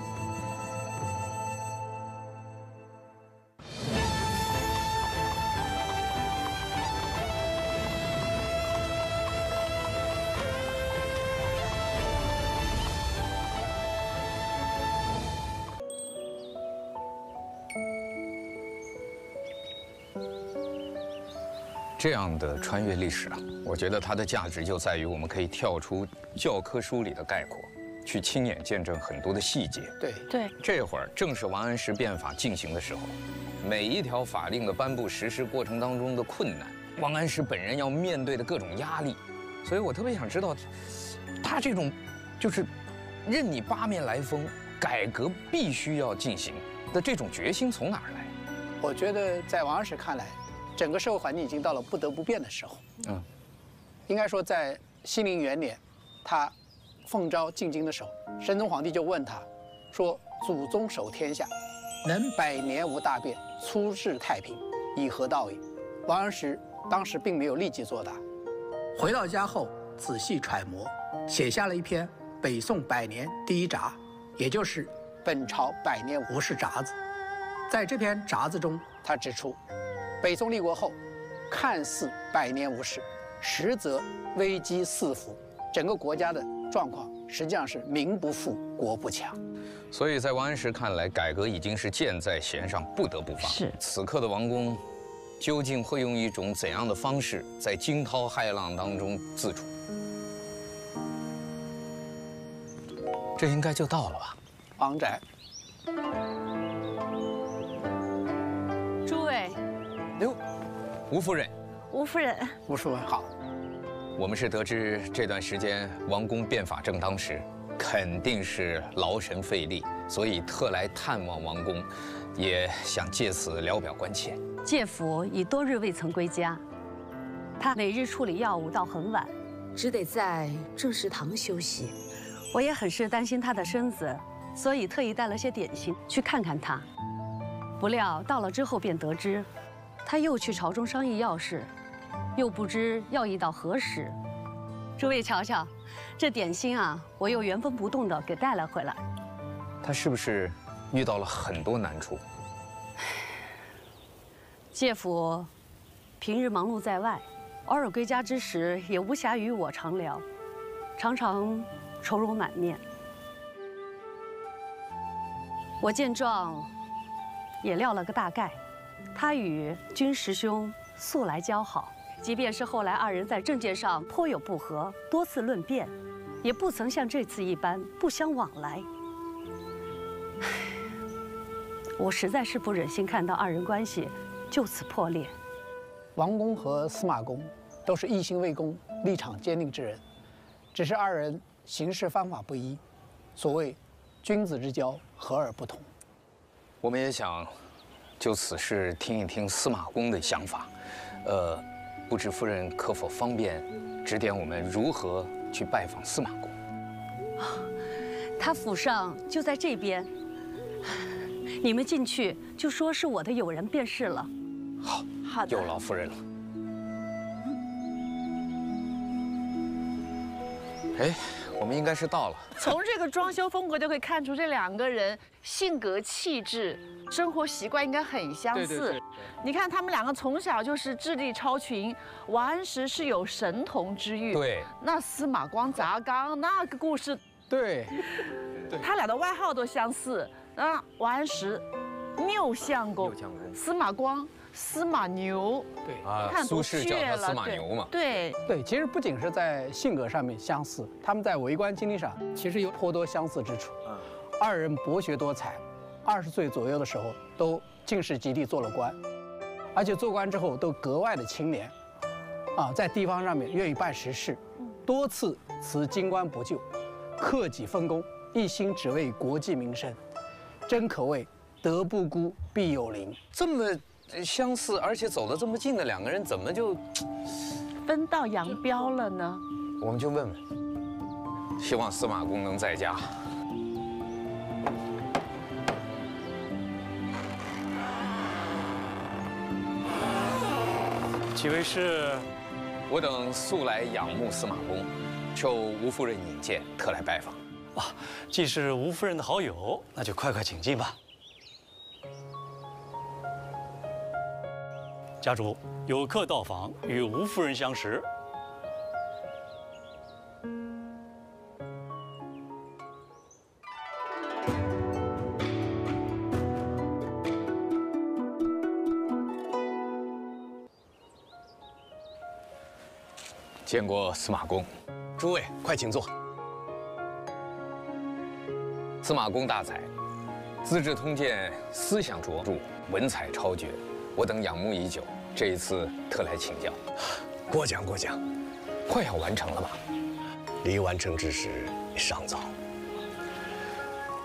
A: 这样的穿越历史啊，我觉得它的价值就在于我们可以跳出教科书里的概括，去亲眼见证很多的细节。
E: 对
D: 对，
A: 这会儿正是王安石变法进行的时候，每一条法令的颁布实施过程当中的困难，王安石本人要面对的各种压力，所以我特别想知道，他这种就是任你八面来风，改革必须要进行的这种决心从哪儿来？
E: 我觉得在王安石看来，整个社会环境已经到了不得不变的时候。嗯，应该说在熙宁元年，他奉诏进京的时候，神宗皇帝就问他，说：“祖宗守天下，能百年无大变，出世太平，以何道也？”王安石当时并没有立即作答，回到家后仔细揣摩，写下了一篇《北宋百年第一札》，也就是《本朝百年无事札子》。在这篇札子中，他指出，北宋立国后，看似百年无事，实则危机四伏，整个国家的状况实际上是民不富，国不强。
A: 所以在王安石看来，改革已经是箭在弦上，不得不发。
D: 是。
A: 此刻的王公，究竟会用一种怎样的方式，在惊涛骇浪当中自处？这应该就到了吧？
E: 王宅。
F: 诸位。
A: 哟，吴夫人。
D: 吴夫人。
E: 吴叔好。
A: 我们是得知这段时间王公变法正当时，肯定是劳神费力，所以特来探望王公，也想借此聊表关切。
F: 介甫已多日未曾归家，他每日处理药物到很晚，只得在正食堂休息。我也很是担心他的身子，所以特意带了些点心去看看他。不料到了之后便得知，他又去朝中商议要事，又不知要议到何时。诸位瞧瞧，这点心啊，我又原封不动的给带了回来。
A: 他是不是遇到了很多难处？
F: 介甫平日忙碌在外，偶尔归家之时也无暇与我常聊，常常愁容满面。我见状，也料了个大概。他与君师兄素来交好，即便是后来二人在政见上颇有不合，多次论辩，也不曾像这次一般不相往来。我实在是不忍心看到二人关系就此破裂。
E: 王公和司马公都是一心为公、立场坚定之人，只是二人行事方法不一。所谓君子之交，和而不同。
A: 我们也想就此事听一听司马公的想法。呃，不知夫人可否方便指点我们如何去拜访司马公？
F: 他府上就在这边，你们进去就说是我的友人便是了。
A: 好，
D: 好的，
A: 有劳夫人了。哎，我们应该是到了。
D: 从这个装修风格就可以看出，这两个人性格、气质、生活习惯应该很相似。
A: 对对对，
D: 你看他们两个从小就是智力超群，王安石是有神童之誉，
A: 对，
D: 那司马光砸缸那个故事，
E: 对，
D: 他俩的外号都相似。那王安石拗相公，司马光司马牛，
E: 对
A: 啊，
D: 看多
A: 苏轼叫他司马
D: 对
A: 牛嘛。
D: 对
E: 对，其实不仅是在性格上面相似，他们在为官经历上其实有颇多相似之处。嗯，二人博学多才，二十岁左右的时候都进士及第做了官，而且做官之后都格外的清廉，啊，在地方上面愿意办实事，多次辞京官不就，克己分功，一心只为国计民生，真可谓德不孤，必有邻。
A: 这么相似，而且走得这么近的两个人，怎么就
D: 分道扬镳了呢？
A: 我们就问问，希望司马公能在家。
C: 几位是？
A: 我等素来仰慕司马公，受吴夫人引荐，特来拜访。
C: 哇，既是吴夫人的好友，那就快快请进吧。家主，有客到访，与吴夫人相识。
A: 见过司马公，
N: 诸位快请坐。
A: 司马公大才，《资治通鉴》思想卓著，文采超绝，我等仰慕已久，这一次特来请教。
N: 过奖过奖，
A: 快要完成了吧？
N: 离完成之时尚早。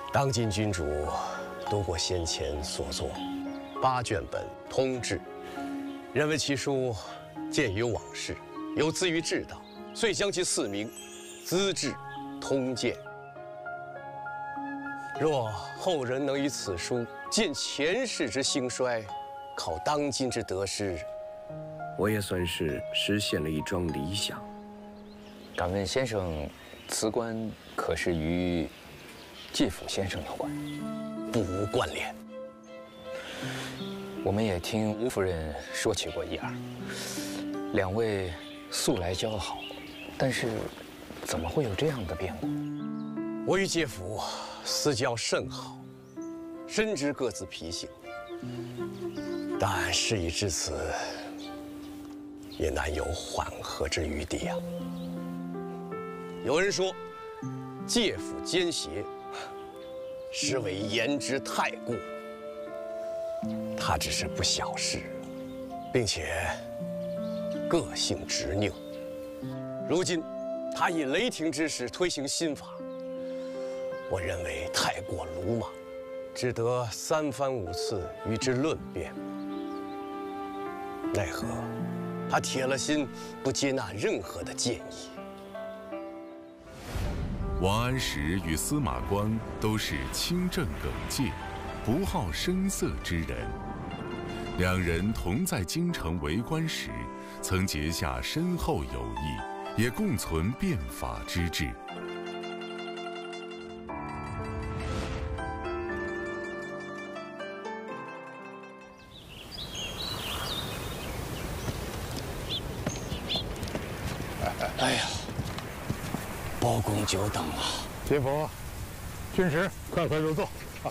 H: 当今君主读过先前所作八卷本通志，认为其书见于往事，有资于治道，遂将其赐名《资治通鉴》。若后人能以此书见前世之兴衰，考当今之得失，我也算是实现了一桩理想。
A: 敢问先生，辞官可是与介甫先生有关？
H: 不无关联。
A: 我们也听吴夫人说起过一二，两位素来交好，但是怎么会有这样的变故？
H: 我与介甫私交甚好，深知各自脾性，但事已至此，也难有缓和之余地呀。有人说，介甫奸邪，实为言之太过。他只是不小事，并且个性执拗。如今他以雷霆之势推行新法，我认为太过鲁莽，只得三番五次与之论辩。奈何他铁了心不接纳任何的建议。
G: 王安石与司马光都是清正耿介、不好声色之人。两人同在京城为官时，曾结下深厚友谊，也共存变法之志。
H: 哎呀，包公久等了。
I: 杰夫，军师，快快入座。啊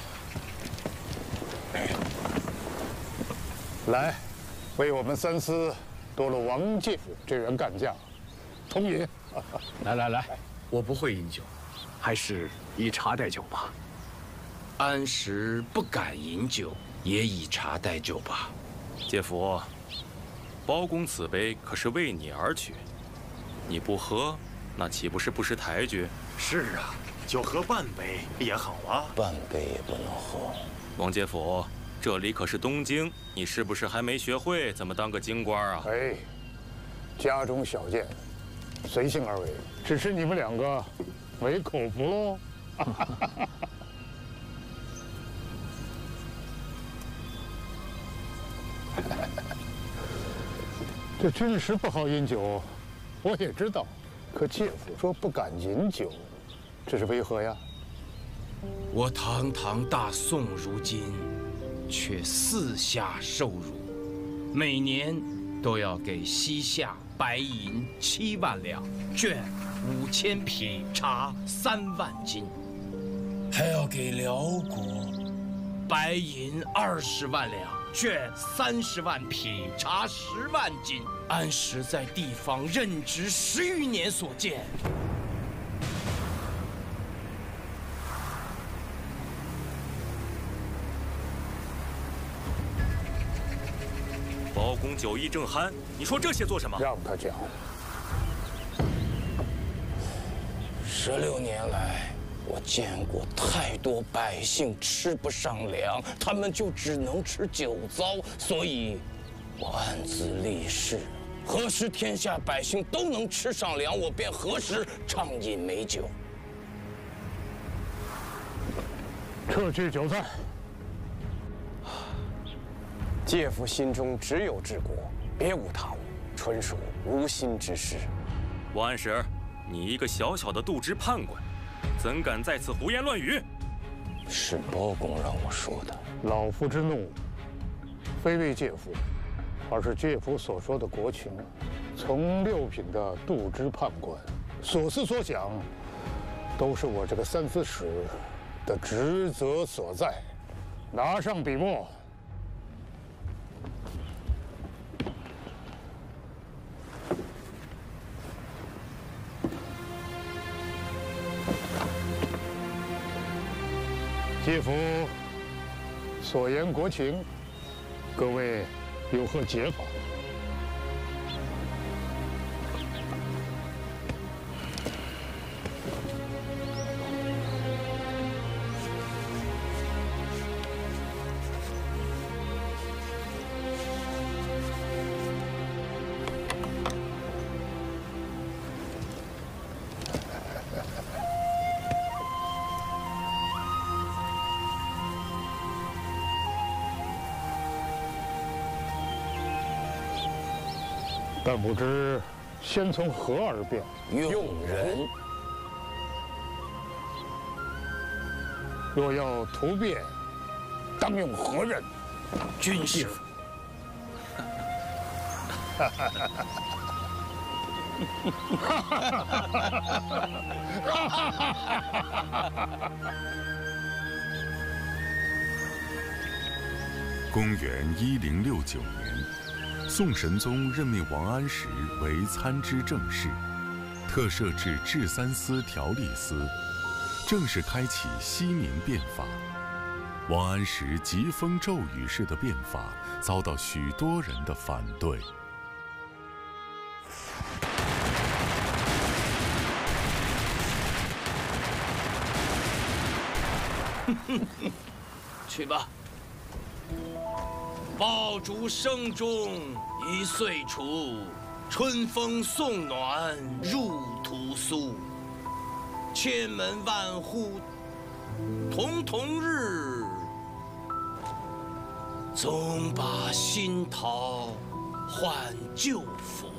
I: 来，为我们三司多了王介甫这员干将，同饮。
Q: 来来来，我不会饮酒，还是以茶代酒吧。安石不敢饮酒，也以茶代酒吧。
L: 介甫，包公此杯可是为你而取，你不喝，那岂不是不识抬举？
K: 是啊，就喝半杯也好啊。
B: 半杯也不能喝。
L: 王介甫，这里可是东京，你是不是还没学会怎么当个京官啊？
I: 哎，家中小件，随性而为，只是你们两个没口福喽。这军师不好饮酒，我也知道，可介甫说不敢饮酒，这是为何呀？
W: 我堂堂大宋如今，却四下受辱，每年都要给西夏白银七万两，绢五千匹，茶三万斤，还要给辽国白银二十万两，绢三十万匹，茶十万斤。安石在地方任职十余年所见，
L: 包公酒意正酣，你说这些做什么？
I: 让他讲。
B: 十六年来，我见过太多百姓吃不上粮，他们就只能吃酒糟，所以，我暗自立誓，何时天下百姓都能吃上粮，我便何时畅饮美酒。
I: 撤去酒菜。
H: 介甫心中只有治国，别无他物，纯属无心之事。
L: 王安石，你一个小小的度支判官，怎敢在此胡言乱语？
B: 是包公让我说的。
I: 老夫之怒，非为介甫，而是介甫所说的国情。从六品的度支判官，所思所想，都是我这个三司使的职责所在。拿上笔墨。介甫所言国情，各位有何解法？ 但不知先从何而变？
N: 用人。
I: 若要图变，当用何人？
X: 军师。
I: 哈哈哈哈！
G: 公元一零六九年，宋神宗任命王安石为参知政事，特设置治三司条例司，正式开启熙宁变法。王安石疾风骤雨式的变法遭到许多人的反对。
X: 去吧。爆竹声中一岁除，春风送暖入屠苏。千门万户曈曈日，总把新桃换旧符。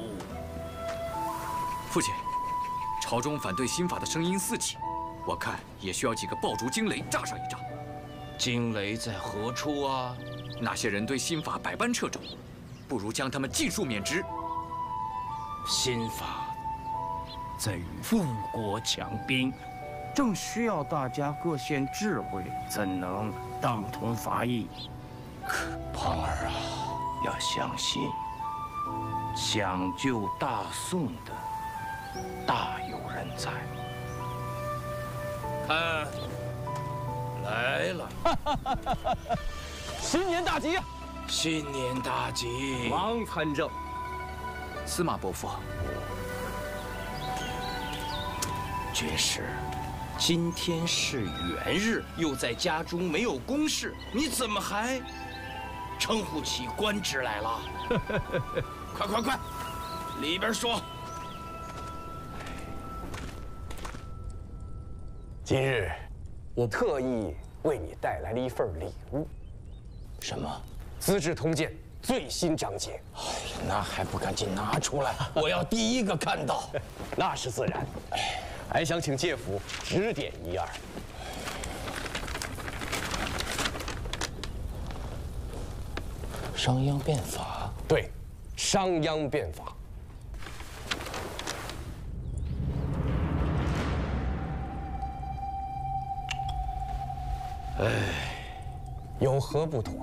A: 父亲，朝中反对新法的声音四起，我看也需要几个爆竹惊雷炸上一炸。
X: 惊雷在何处啊？
A: 那些人对新法百般掣肘，不如将他们尽数免职。
X: 新法在于富国强兵，正需要大家各显智慧，怎能当头发议？胖儿啊，要相信，想救大宋的大有人在。看，来了。
P: 新年大吉呀！
X: 新年大吉！
P: 王参政，
A: 司马伯父，
X: 军师，今天是元日，又在家中没有公事，你怎么还称呼起官职来了？快快快，里边说。
H: 今日我特意为你带来了一份礼物。
X: 什么？
H: 《资治通鉴》最新章节。
X: 哎呀，那还不赶紧拿出来！我要第一个看到。
H: 那是自然。还想请介甫指点一二。
X: 商鞅变法？
H: 对，商鞅变法。
X: 哎，
H: 有何不妥？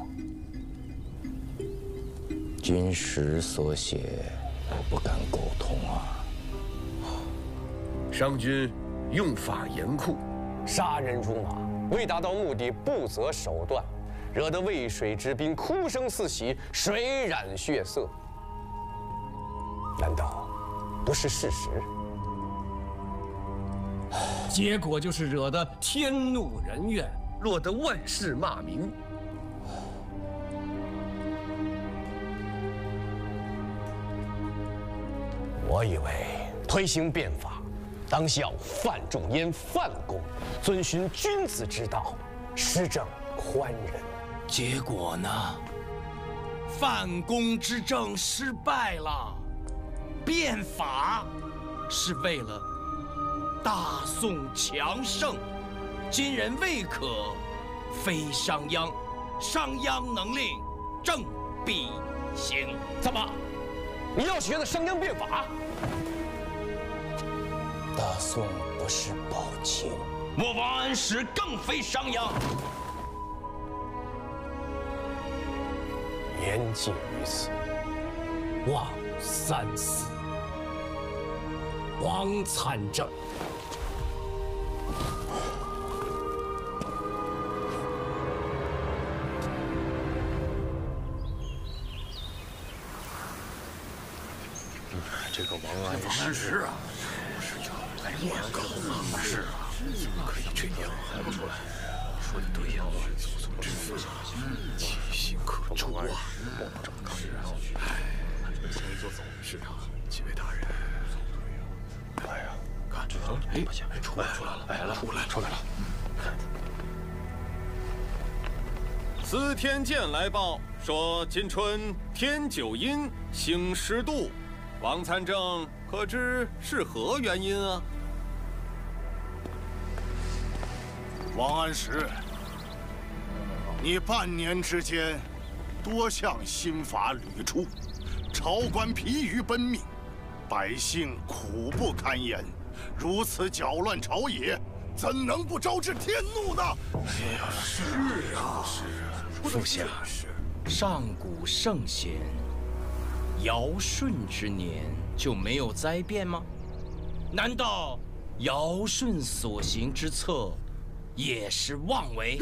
X: 军师所写，我不敢苟同啊。
H: 商君用法严酷，杀人如麻，为达到目的不择手段，惹得渭水之滨哭声四起，水染血色。难道不是事实？
X: 结果就是惹得天怒人怨，落得万世骂名。
H: 我以为推行变法，当效范仲淹、范公，遵循君子之道，施政宽仁。
X: 结果呢？范公之政失败了，变法是为了大宋强盛。今人未可非商鞅，商鞅能令，政必行。
H: 怎么？你要学的商鞅变法？
X: 大宋不是暴秦，我王安石更非商鞅。
H: 言尽于此，
X: 望三思。王参政。
K: 这个王安石，王安石啊，是叫我搞王氏啊，怎么可以这样还不出来？说的对呀，知府其心可诛啊！莫不这么当然。哎，先做走是啊，几位大人。哎呀，看这，哎，出来出来了，来了，出来出来了。
J: 司天监来报说，今春天九阴，星十度。
H: 王参政可知是何原因啊？
M: 王安石，你半年之间多项新法屡出，朝官疲于奔命，百姓苦不堪言。如此搅乱朝野，怎能不招致天怒呢？
W: 是啊，父下，上古圣贤尧舜之年就没有灾变吗？难道尧舜所行之策也是妄为？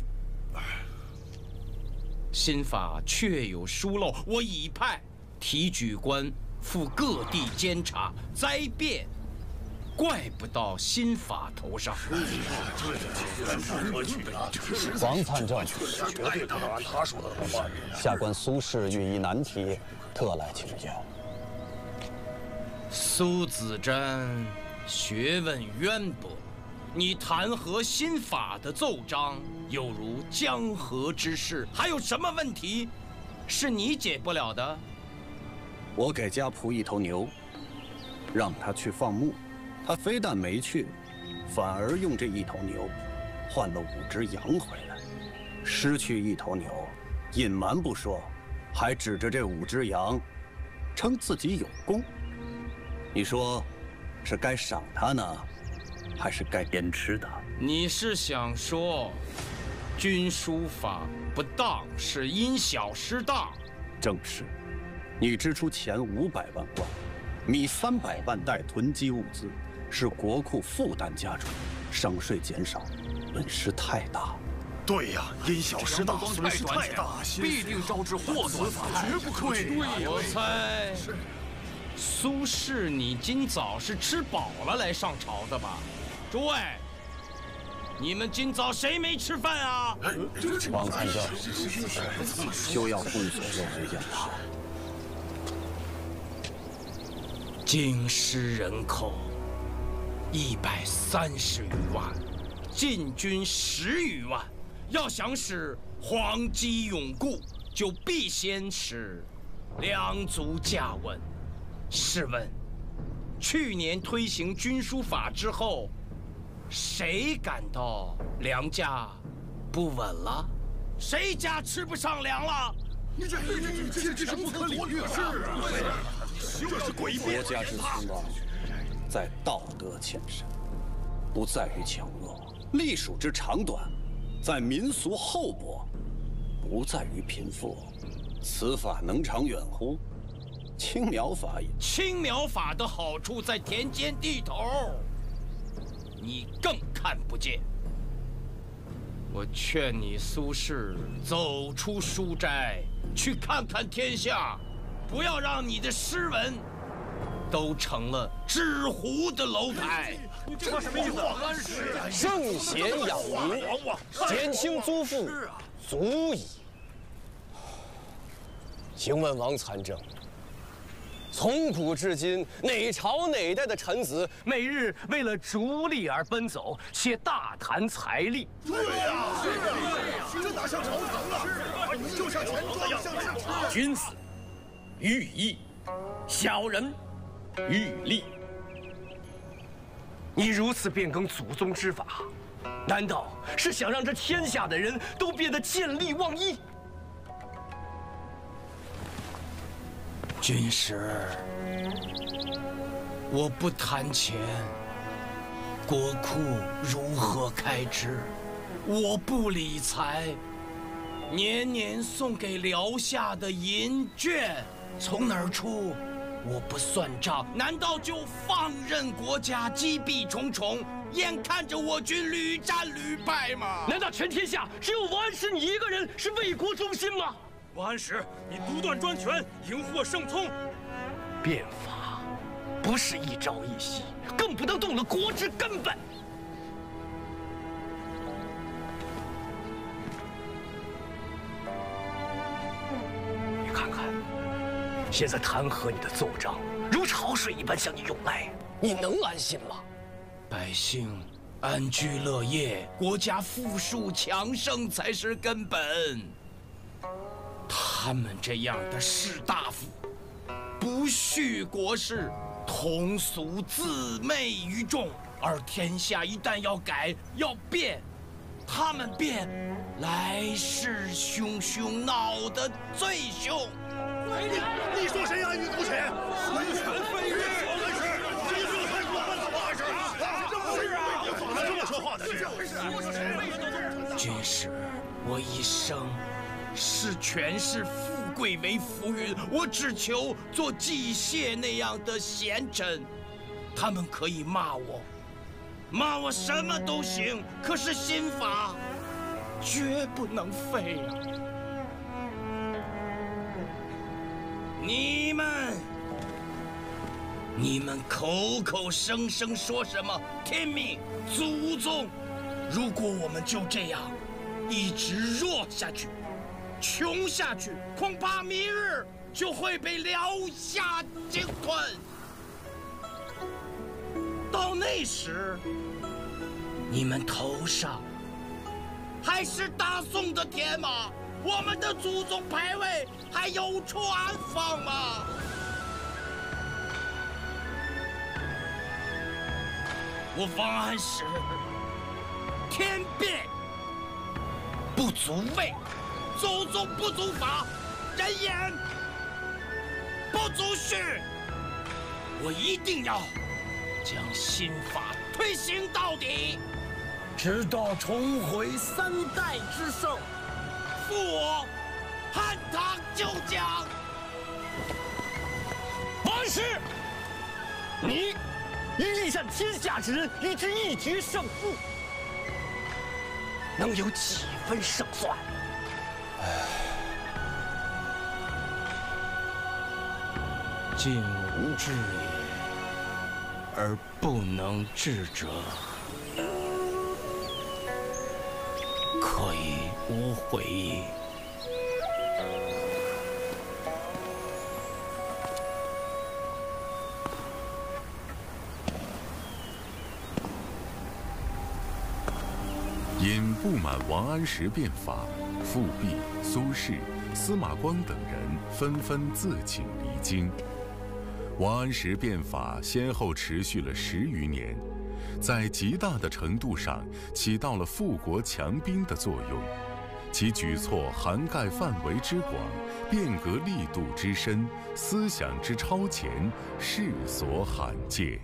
W: 新法确有疏漏，我已派提举官赴各地监察，灾变怪不到新法头上。
B: 王参政，绝对不能按他说的话。下官苏轼遇一难题，特来请教。
W: 苏子瞻学问渊博，你弹劾新法的奏章，有如江河之势，还有什么问题是你解不了的？
B: 我给家仆一头牛，让他去放牧。他非但没去，反而用这一头牛换了五只羊回来。失去一头牛，隐瞒不说，还指着这五只羊，称自己有功。你说，是该赏他呢，还是该鞭笞他？
W: 你是想说，军书法不当是因小失大？
B: 正是。你支出钱五百万贯，米三百万袋囤积物资。使国库负担加重，省税减少，损失太大。
M: 对呀，因小失大，损失太大，
J: 必定招致祸端，绝不可取。
W: 我猜，苏轼你今早是吃饱了来上朝的吧？诸位，你们今早谁没吃饭啊？
B: 王参政，休要封锁肉之言他。
W: 京师人口一百三十余万，禁军十余万。要想使黄基永固，就必先使粮足价稳。试问，去年推行军书法之后，谁感到粮价不稳了？谁家吃不上粮了？
M: 你这这这是不可理喻的事啊！这是诡辩。
B: 国家之兴亡，在道德前身，不在于强弱；隶属之长短，在民俗厚薄，不在于贫富。此法能长远乎？青苗法也。
W: 青苗法的好处在田间地头，你更看不见。我劝你苏轼走出书斋，去看看天下，不要让你的诗文都成了纸糊的楼台。
M: 你这话什么意思？
H: 圣贤养民，减轻租赋，足矣。请问王参政，从古至今，哪朝哪代的臣子
O: 每日为了逐利而奔走，且大谈财力？
M: 对呀，这哪像朝堂啊？你就像钱庄，像警察。
W: 君子喻义，小人喻利。
O: 你如此变更祖宗之法，难道是想让这天下的人都变得见利忘义？
W: 军师，我不谈钱，国库如何开支？我不理财，年年送给辽夏的银券从哪儿出？我不算账，难道就放任国家积弊重重，眼看着我军屡战屡败吗？
O: 难道全天下只有王安石你一个人是为国忠心吗？
J: 王安石，你独断专权，引祸圣聪。
O: 变法不是一朝一夕，更不能动了国之根本。你看看，现在弹劾你的奏章如潮水一般向你涌来，你能安心吗？
W: 百姓安居乐业，国家富庶强盛才是根本。他们这样的士大夫，不
X: 不许国事通俗自媚于众，而天下一旦要改要变，他们变，来势汹汹，闹得最凶。
M: 你你说谁安于国权？完全非是，这就太过分了吧？是啊，怎么这么说话的？这
X: 军师，我一生视权势富贵为浮云，我只求做季谢那样的贤臣。他们可以骂我，骂我什么都行，可是新法绝不能废啊！你们，你们口口声声说什么天命、祖宗，如果我们就这样一直弱下去、穷下去，恐怕明日就会被辽夏鲸吞。到那时，你们头上还是大宋的天吗？我们的祖宗牌位还有处安放吗？我王安石，天变不足畏，祖宗不足法，人言不足序。我一定要将新法推行到底，直到重回三代之盛，复我汉唐旧疆。
O: 王安石，你以立下天下之人，与之一决胜负，能有几分胜算？
X: 敬吾之也，而不能治者，可以无悔矣。
G: 因不满王安石变法，富弼、苏轼、司马光等人纷纷自请离京。王安石变法先后持续了十余年，在极大的程度上起到了富国强兵的作用，其举措涵盖范围之广，变革力度之深，思想之超前，世所罕见。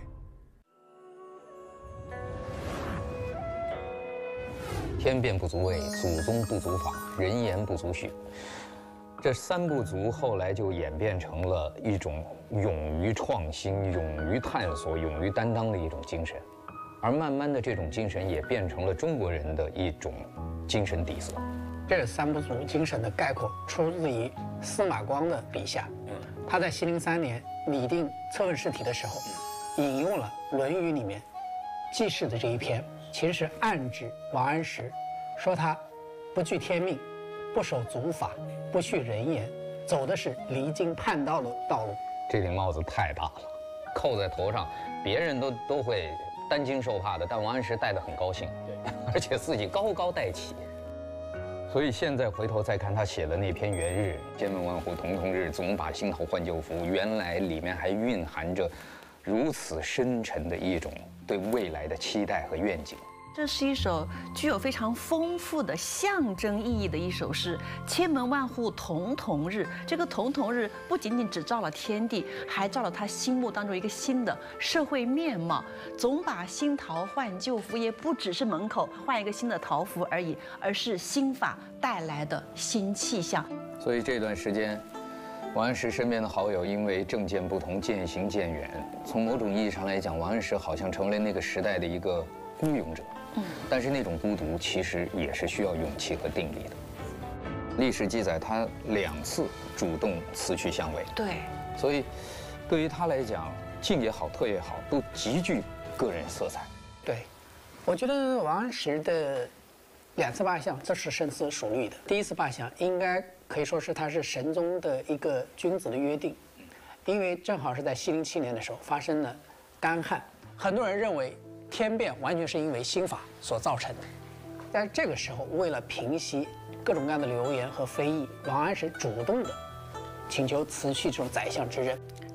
A: 天变不足畏，祖宗不足法，人言不足序。这三不足后来就演变成了一种勇于创新、勇于探索、勇于担当的一种精神，而慢慢的这种精神也变成了中国人的一种精神底色。
E: 这三不足精神的概括出自于司马光的笔下。他在熙宁三年拟定策问试题的时候，引用了《论语》里面记事的这一篇，其实是暗指王安石，说他不惧天命，不守祖法，不恤人言，走的是离经叛道的道路。
A: 这顶帽子太大了，扣在头上，别人都都会担惊受怕的，但王安石戴得很高兴，而且自己高高戴起。所以现在回头再看他写的那篇《元日》，千门万户曈曈日，总把新桃换旧符，原来里面还蕴含着如此深沉的一种对未来的期待和愿景。
D: 这是一首具有非常丰富的象征意义的一首诗。千门万户曈曈日，这个曈曈日不仅仅只照了天地，还照了他心目当中一个新的社会面貌。总把新桃换旧符，也不只是门口换一个新的桃符而已，而是新法带来的新气象。
A: 所以这段时间，王安石身边的好友因为政见不同，渐行渐远。从某种意义上来讲，王安石好像成了那个时代的一个孤勇者。嗯，但是那种孤独其实也是需要勇气和定力的。历史记载，他两次主动辞去相位。
D: 对，
A: 所以对于他来讲，进也好，退也好，都极具个人色彩。
E: 对，我觉得王安石的两次罢相，这是深思熟虑的。第一次罢相，应该可以说是他是神宗的一个君子的约定，因为正好是在熙宁七年的时候发生了干旱，很多人认为天变完全是因为新法所造成的。在这个时候，为了平息各种各样的流言和非议，王安石主动的请求辞去这种宰相之任。
D: 他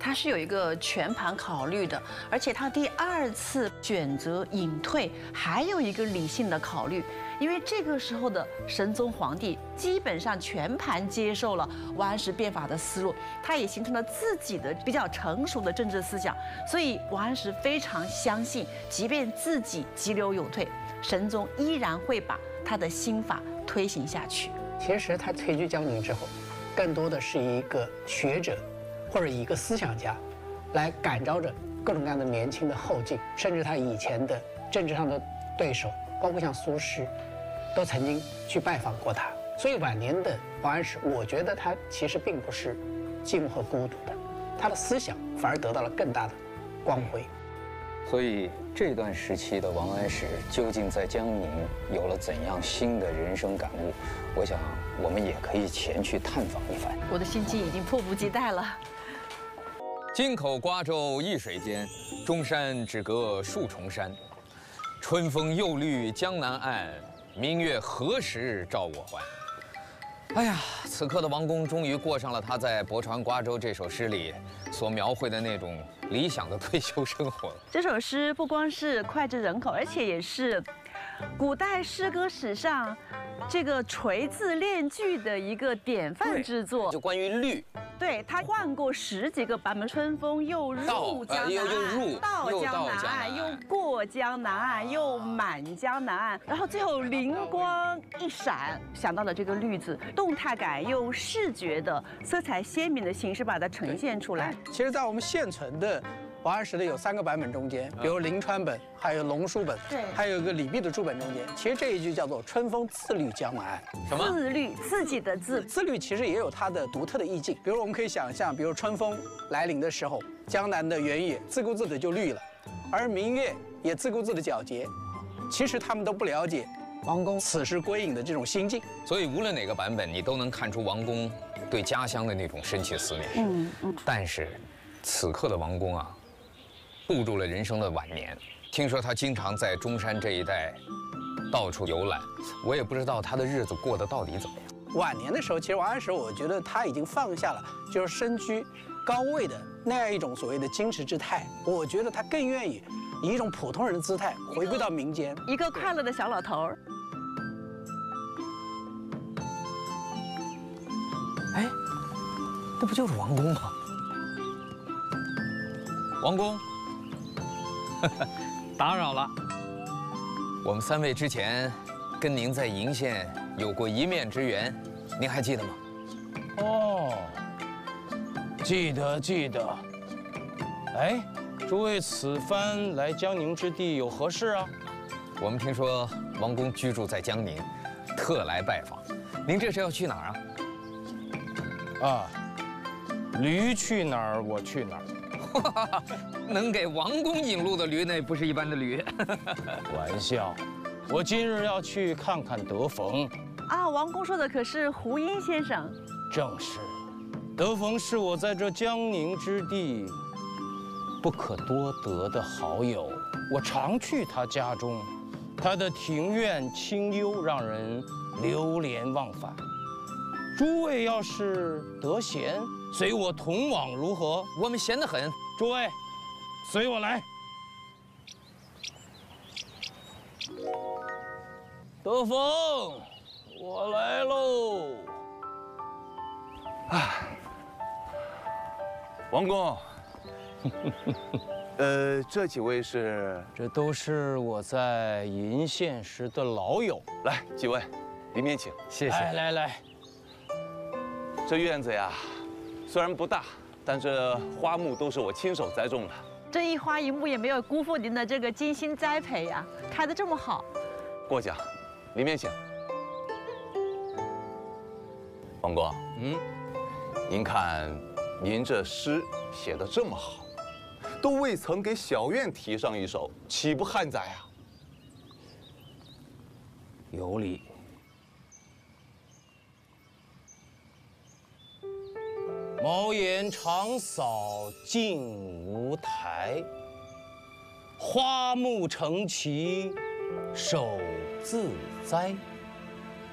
D: 他是有一个全盘考虑的，而且他第二次选择隐退，还有一个理性的考虑。因为这个时候的神宗皇帝基本上全盘接受了王安石变法的思路，他也形成了自己的比较成熟的政治思想，所以王安石非常相信，即便自己急流勇退，神宗依然会把他的新法推行下去。
E: 其实他退居江宁之后，更多的是一个学者或者一个思想家，来感召着各种各样的年轻的后进，甚至他以前的政治上的对手，包括像苏轼，都曾经去拜访过他。所以晚年的王安石，我觉得他其实并不是寂寞和孤独的，他的思想反而得到了更大的光辉。
A: 所以这段时期的王安石究竟在江宁有了怎样新的人生感悟？我想我们也可以前去探访一番。
D: 我的心情已经迫不及待了。
A: 京口瓜洲一水间，中山只隔数重山。春风又绿江南岸，明月何时照我还？哎呀，此刻的王公终于过上了他在《泊船瓜洲》这首诗里所描绘的那种理想的退休生活了。
D: 这首诗不光是脍炙人口，而且也是古代诗歌史上这个锤字练句的一个典范之作。
A: 就关于绿，
D: 对，他换过十几个版本，春风又入江南岸，
A: 又又入
D: 到
A: 又到
D: 江南岸，
A: 江南岸
D: 又过江南岸，又满江南岸，然后最后灵光一闪，想到了这个绿字，动态感又视觉的、色彩鲜明的形式把它呈现出来。
E: 其实，在我们现存的王安石的有三个版本中间，比如临川本，还有龙书本，
D: 对，
E: 还有一个李泌的注本中间，其实这一句叫做“春风自绿江南岸”。
A: 什么？
D: 自绿，自己的自。
E: 自绿其实也有它的独特的意境，比如我们可以想象，比如春风来临的时候，江南的原野自顾自的就绿了，而明月也自顾自的皎洁。其实他们都不了解王公此时归隐的这种心境。
A: 所以无论哪个版本，你都能看出王公对家乡的那种深切思念。
D: 嗯嗯。
A: 但是，此刻的王公啊，步入了人生的晚年。听说他经常在中山这一带到处游览，我也不知道他的日子过得到底怎么样。
E: 晚年的时候，其实王安石，我觉得他已经放下了就是身居高位的那样一种所谓的矜持之态。我觉得他更愿意以一种普通人的姿态回归到民间，
D: 一个快乐的小老头儿。
A: 哎，那不就是王公吗？王公，
P: 打扰了。
A: 我们三位之前跟您在鄞县有过一面之缘，您还记得吗？
W: 哦，记得记得。哎，诸位此番来江宁之地有何事啊？
A: 我们听说王公居住在江宁，特来拜访。您这是要去哪儿
W: 啊？啊，驴去哪儿我去哪儿。
A: 能给王公引路的驴，那不是一般的驴。
W: 玩笑，我今日要去看看德逢。
D: 啊，王公说的可是胡因先生。
W: 正是，德逢是我在这江宁之地不可多得的好友，我常去他家中，他的庭院清幽，让人流连忘返。诸位要是得闲，随我同往如何？
A: 我们闲得很。
W: 诸位，随我来。德逢，我来喽。
K: 啊，王公，呃，这几位是？
W: 这都是我在鄞县时的老友。
K: 来，几位，里面请。
W: 谢谢。来来来，
K: 这院子呀，虽然不大，但这花木都是我亲手栽种的。
D: 这一花一木也没有辜负您的这个精心栽培呀，开得这么好。
K: 过奖，里面请。王公，
W: 嗯，
K: 您看，您这诗写得这么好，都未曾给小院题上一首，岂不汉载啊？
W: 有理。茅檐长扫净无苔，花木成畦手自栽。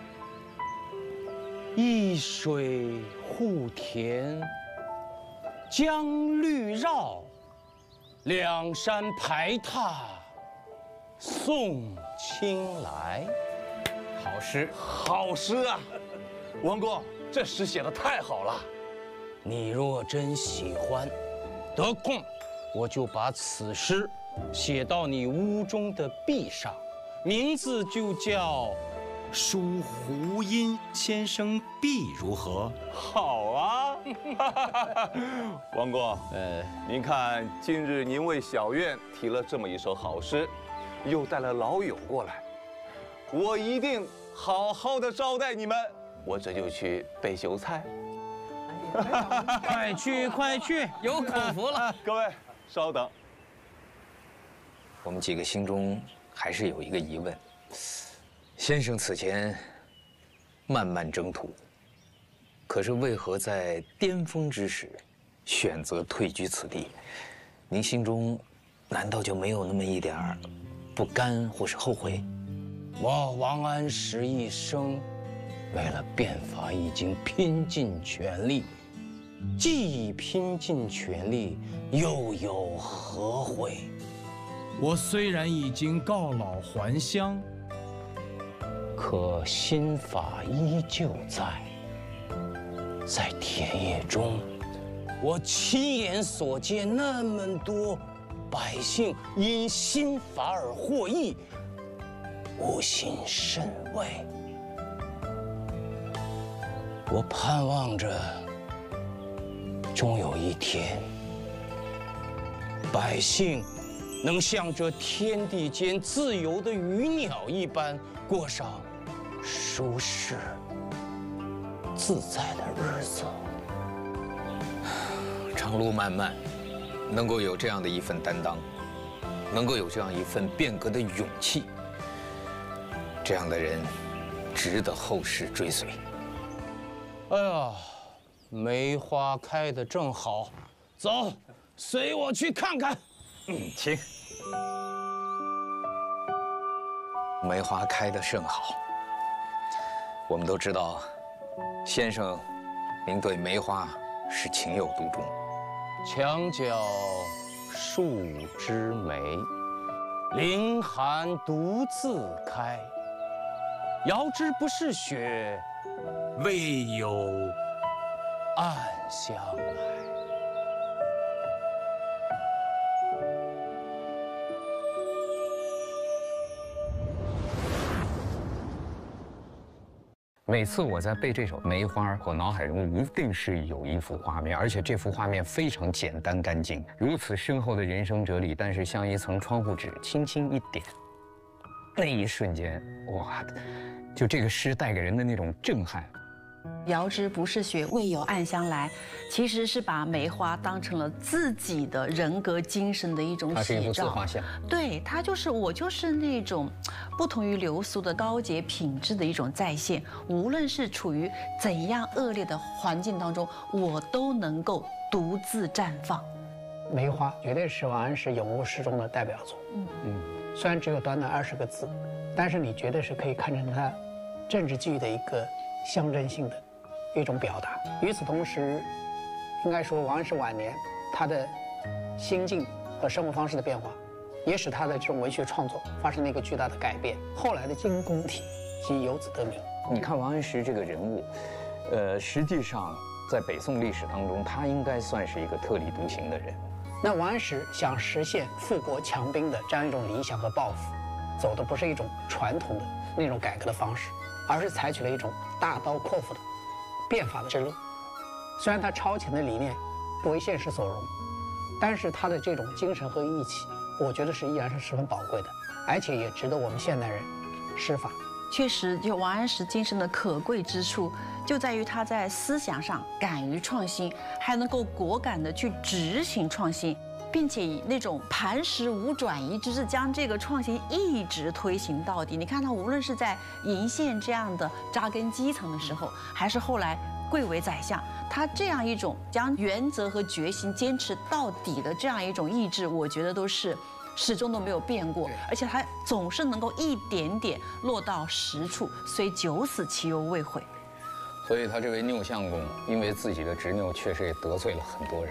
W: 一水护田
X: 江绿绕，两山排闼送青来。
A: 好诗，
N: 好诗啊！王公，这诗写得太好了。
X: 你若真喜欢，得空我就把此诗写到你屋中的壁上，名字就叫“书胡因先生壁”，如何？
R: 好啊！王公，呃，您看，今日您为小院题了这么一首好诗，又带了老友过来，我一定好好的招待你们。我这就去备酒菜。
X: 快去快去，
A: 有口福了。
R: 各位，稍等。
A: 我们几个心中还是有一个疑问：先生此前漫漫征途，可是为何在巅峰之时选择退居此地？您心中难道就没有那么一点儿不甘或是后悔？
X: 我王安石一生为了变法已经拼尽全力，既拼尽全力，又有何悔？我虽然已经告老还乡，可心法依旧在。在田野中，我亲眼所见那么多百姓因心法而获益，吾心甚慰。我盼望着，终有一天，百姓能像这天地间自由的鱼鸟一般，过上舒适自在的日子。
A: 长路漫漫，能够有这样的一份担当，能够有这样一份变革的勇气，这样的人值得后世追随。
X: 哎呀，梅花开得正好，走，随我去看看。
A: 嗯，请。梅花开得甚好。我们都知道，先生，您对梅花是情有独钟。
X: 墙角数枝梅，凌寒独自开。遥知不是雪，为有暗香来。
S: 每次我在背这首《梅花》，我脑海中一定是有一幅画面，而且这幅画面非常简单干净，如此深厚的人生哲理，但是像一层窗户纸轻轻一点，那一瞬间，哇，就这个诗带给人的那种震撼。
D: 遥知不是雪，为有暗香来，其实是把梅花当成了自己的人格精神的一种写照。
S: 它是一幅自画像。
D: 对，它就是我，就是那种不同于流俗的高洁品质的一种再现。无论是处于怎样恶劣的环境当中，我都能够独自绽放。
E: 梅花绝对是王安石咏物诗中的代表作。嗯嗯，虽然只有短短二十个字，但是你绝对是可以看成它政治剧的一个象征性的一种表达。与此同时，应该说王安石晚年他的心境和生活方式的变化，也使他的这种文学创作发生了一个巨大的改变。后来的金宫体即由此得名。
S: 你看王安石这个人物，呃，实际上在北宋历史当中，他应该算是一个特立独行的人。
E: 那王安石想实现富国强兵的这样一种理想和抱负，走的不是一种传统的那种改革的方式，而是采取了一种大刀阔斧的变法的之路。虽然他超前的理念不为现实所容，但是他的这种精神和义气，我觉得是依然是十分宝贵的，而且也值得我们现代人师法。
D: 确实，就王安石精神的可贵之处，就在于他在思想上敢于创新，还能够果敢地去执行创新，并且以那种磐石无转移之势，将这个创新一直推行到底。你看他无论是在鄞县这样的扎根基层的时候，还是后来贵为宰相，他这样一种将原则和决心坚持到底的这样一种意志，我觉得都是始终都没有变过，而且他总是能够一点点落到实处，虽九死其犹未悔。
S: 所以他这位拗相公，因为自己的执拗，确实也得罪了很多人。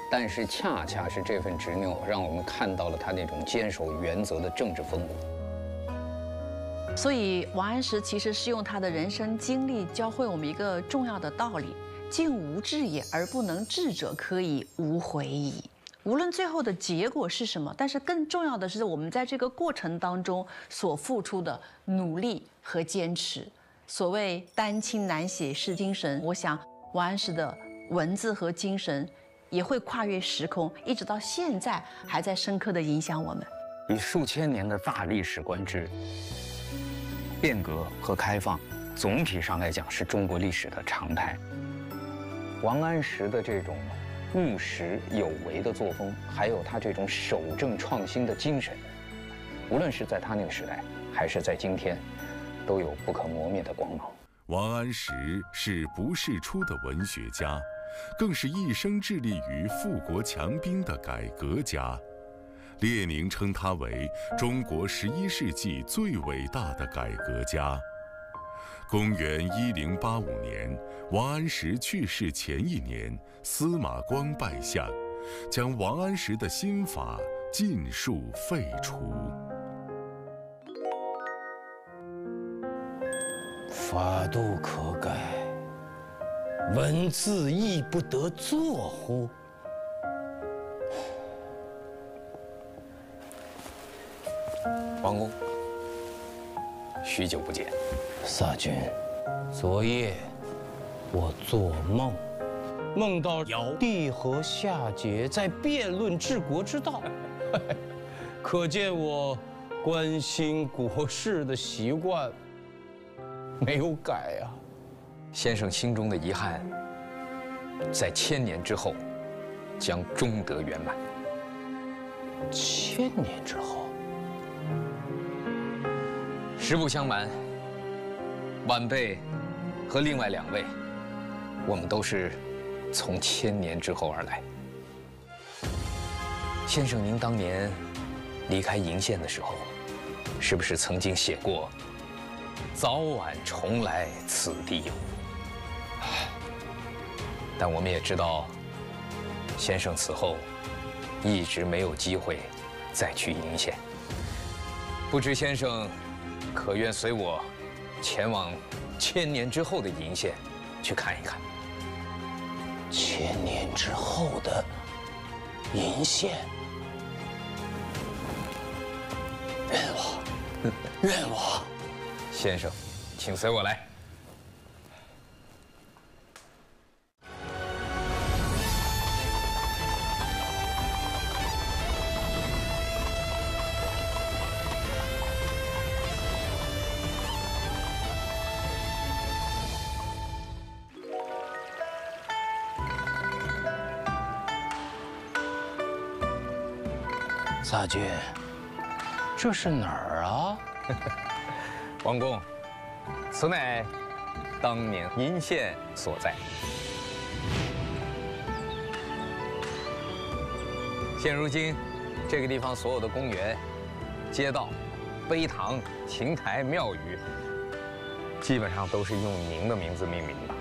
S: 但是恰恰是这份执拗，让我们看到了他那种坚守原则的政治风骨。
D: 所以王安石其实是用他的人生经历教会我们一个重要的道理：竟无志也，而不能志者，可以无悔矣。无论最后的结果是什么，但是更重要的是我们在这个过程当中所付出的努力和坚持。所谓丹青难写是精神，我想王安石的文字和精神也会跨越时空，一直到现在还在深刻地影响我们。
S: 以数千年的大历史观之，变革和开放，总体上来讲是中国历史的常态。王安石的这种务实有为的作风，还有他这种守正创新的精神，无论是在他那个时代，还是在今天，都有不可磨灭的光芒。
G: 王安石是不世出的文学家，更是一生致力于富国强兵的改革家。列宁称他为中国十一世纪最伟大的改革家。公元一零八五年，王安石去世前一年，司马光拜相，将王安石的新法尽数废除。
X: 法度可改，文字亦不得作乎？
S: 王公，许久不见。
X: 萨君，昨夜我做梦，梦到尧帝和夏桀在辩论治国之道，可见我关心国事的习惯没有改啊。
S: 先生心中的遗憾，在千年之后将终得圆满。
X: 千年之后？
S: 实不相瞒，晚辈和另外两位，我们都是从千年之后而来。先生，您当年离开鄞县的时候，是不是曾经写过“早晚重来此地有”？但我们也知道，先生此后一直没有机会再去鄞县。不知先生可愿随我前往千年之后的鄞县去看一看？
X: 千年之后的鄞县，冤枉，冤枉！
S: 先生，请随我来。
X: 萨君，这是哪儿啊？
S: 王公，此乃当年鄞县所在。现如今，这个地方所有的公园、街道、碑堂、亭台、庙宇，基本上都是用您的名字命名的。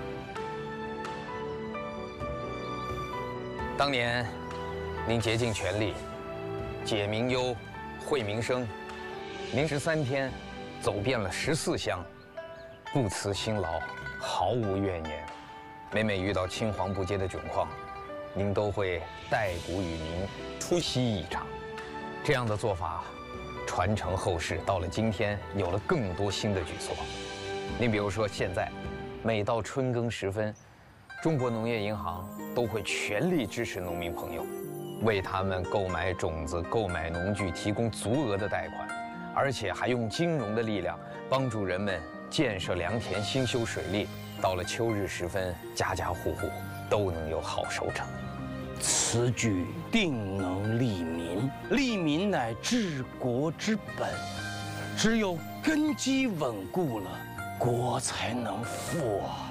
S: 当年，您竭尽全力，解民忧，惠民生，您十三天走遍了十四乡，不辞辛劳，毫无怨言。每每遇到青黄不接的窘况，您都会带鼓与民出席一场。这样的做法传承后世，到了今天有了更多新的举措。您比如说，现在每到春耕时分，中国农业银行都会全力支持农民朋友，为他们购买种子、购买农具提供足额的贷款，而且还用金融的力量帮助人们建设良田、兴修水利。到了秋日时分，家家户户都能有好收成。
X: 此举定能利民，利民乃治国之本。只有根基稳固了，国才能富啊。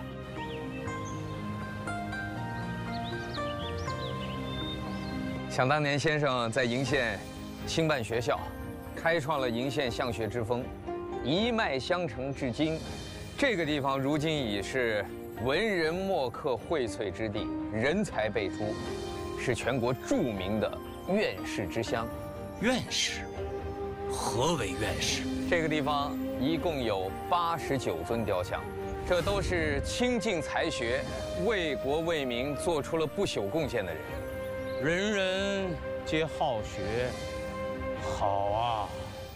S: 想当年，先生在鄞县兴办学校，开创了鄞县向学之风，一脉相承至今。这个地方如今已是文人墨客荟萃之地，人才辈出。
L: 是全国著名的院士之乡。
X: 院士？何为院士？
L: 这个地方一共有八十九尊雕像，这都是倾尽才学、为国为民做出了不朽贡献的人。
X: 人人皆好学，好啊！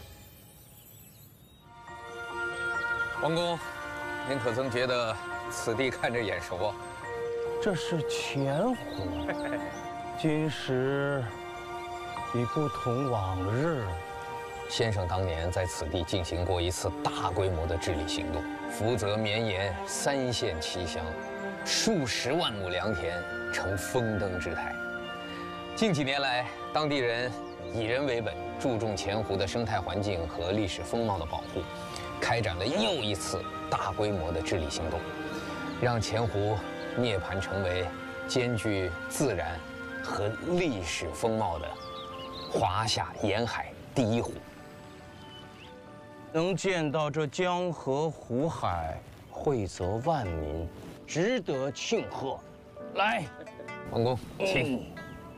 L: 王公，您可曾觉得此地看着眼熟啊？
X: 这是前湖，今时已不同往日。
L: 先生当年在此地进行过一次大规模的治理行动，福泽绵延三县七乡，数十万亩良田呈风灯之态。近几年来，当地人以人为本，注重前湖的生态环境和历史风貌的保护，开展了又一次大规模的治理行动，让前湖涅槃成为兼具自然和历史风貌的华夏沿海第一湖。
X: 能见到这江河湖海，惠泽万民，值得庆贺。来，
L: 王公，请。
X: 嗯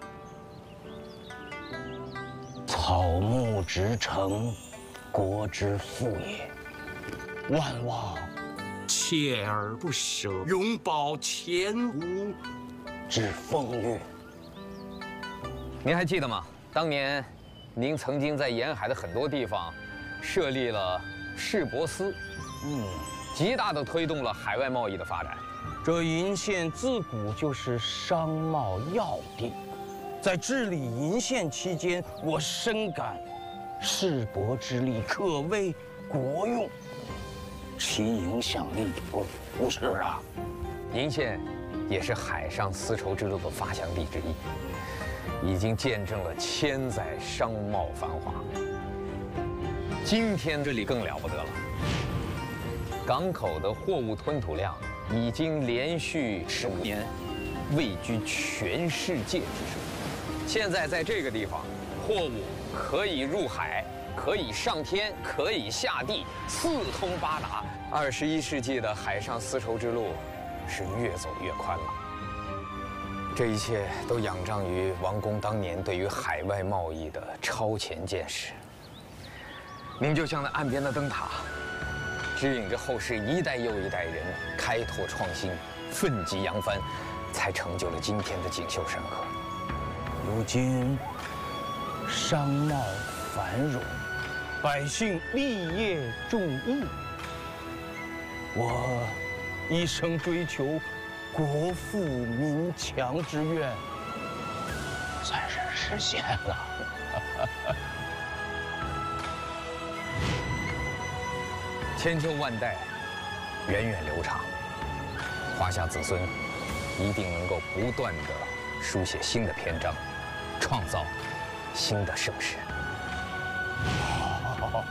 X: 草木直成，国之父也。万望锲而不舍，永保前湖之风韵。
L: 您还记得吗？当年，您曾经在沿海的很多地方设立了市舶司，
X: 嗯，
L: 极大地推动了海外贸易的发展。
X: 这鄞县自古就是商贸要地。在治理鄞县期间，我深感市舶之力可为国用，其影响力不是啊。
L: 鄞县也是海上丝绸之路的发祥地之一，已经见证了千载商贸繁华。今天这里更了不得了，港口的货物吞吐量已经连续十五年位居全世界之首。现在在这个地方，货物可以入海，可以上天，可以下地，四通八达。二十一世纪的海上丝绸之路是越走越宽了。这一切都仰仗于王公当年对于海外贸易的超前见识。您就像那岸边的灯塔，指引着后世一代又一代人开拓创新，奋楫扬帆，才成就了今天的锦绣山河。
X: 如今商贸繁荣，百姓立业重义，我一生追求国富民强之愿，算是实现了。
L: 千秋万代，源远流长，华夏子孙一定能够不断地书写新的篇章，创造新的盛世。
X: 好。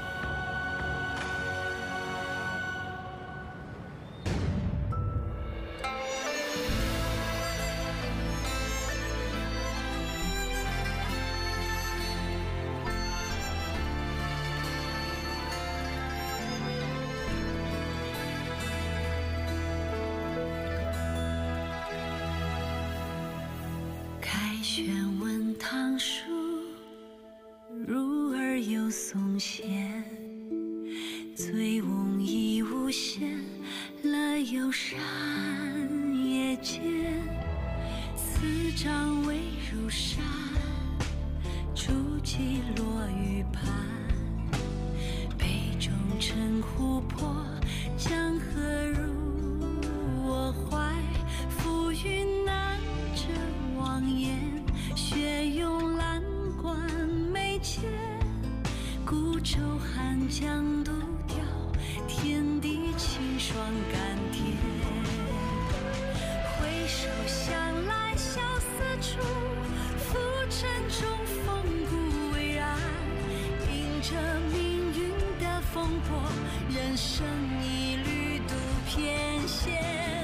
F: 选问唐书，入耳有宋宪。醉翁已无限，乐游山野间。四张未入山，初霁落玉盘。杯中沉湖泊，江河入我怀。浮云南遮望眼。雪拥蓝关眉间，孤舟寒江独钓，天地清霜甘甜。回首向来萧瑟处，浮沉中风骨巍然。迎着命运的风波，人生一缕独翩跹。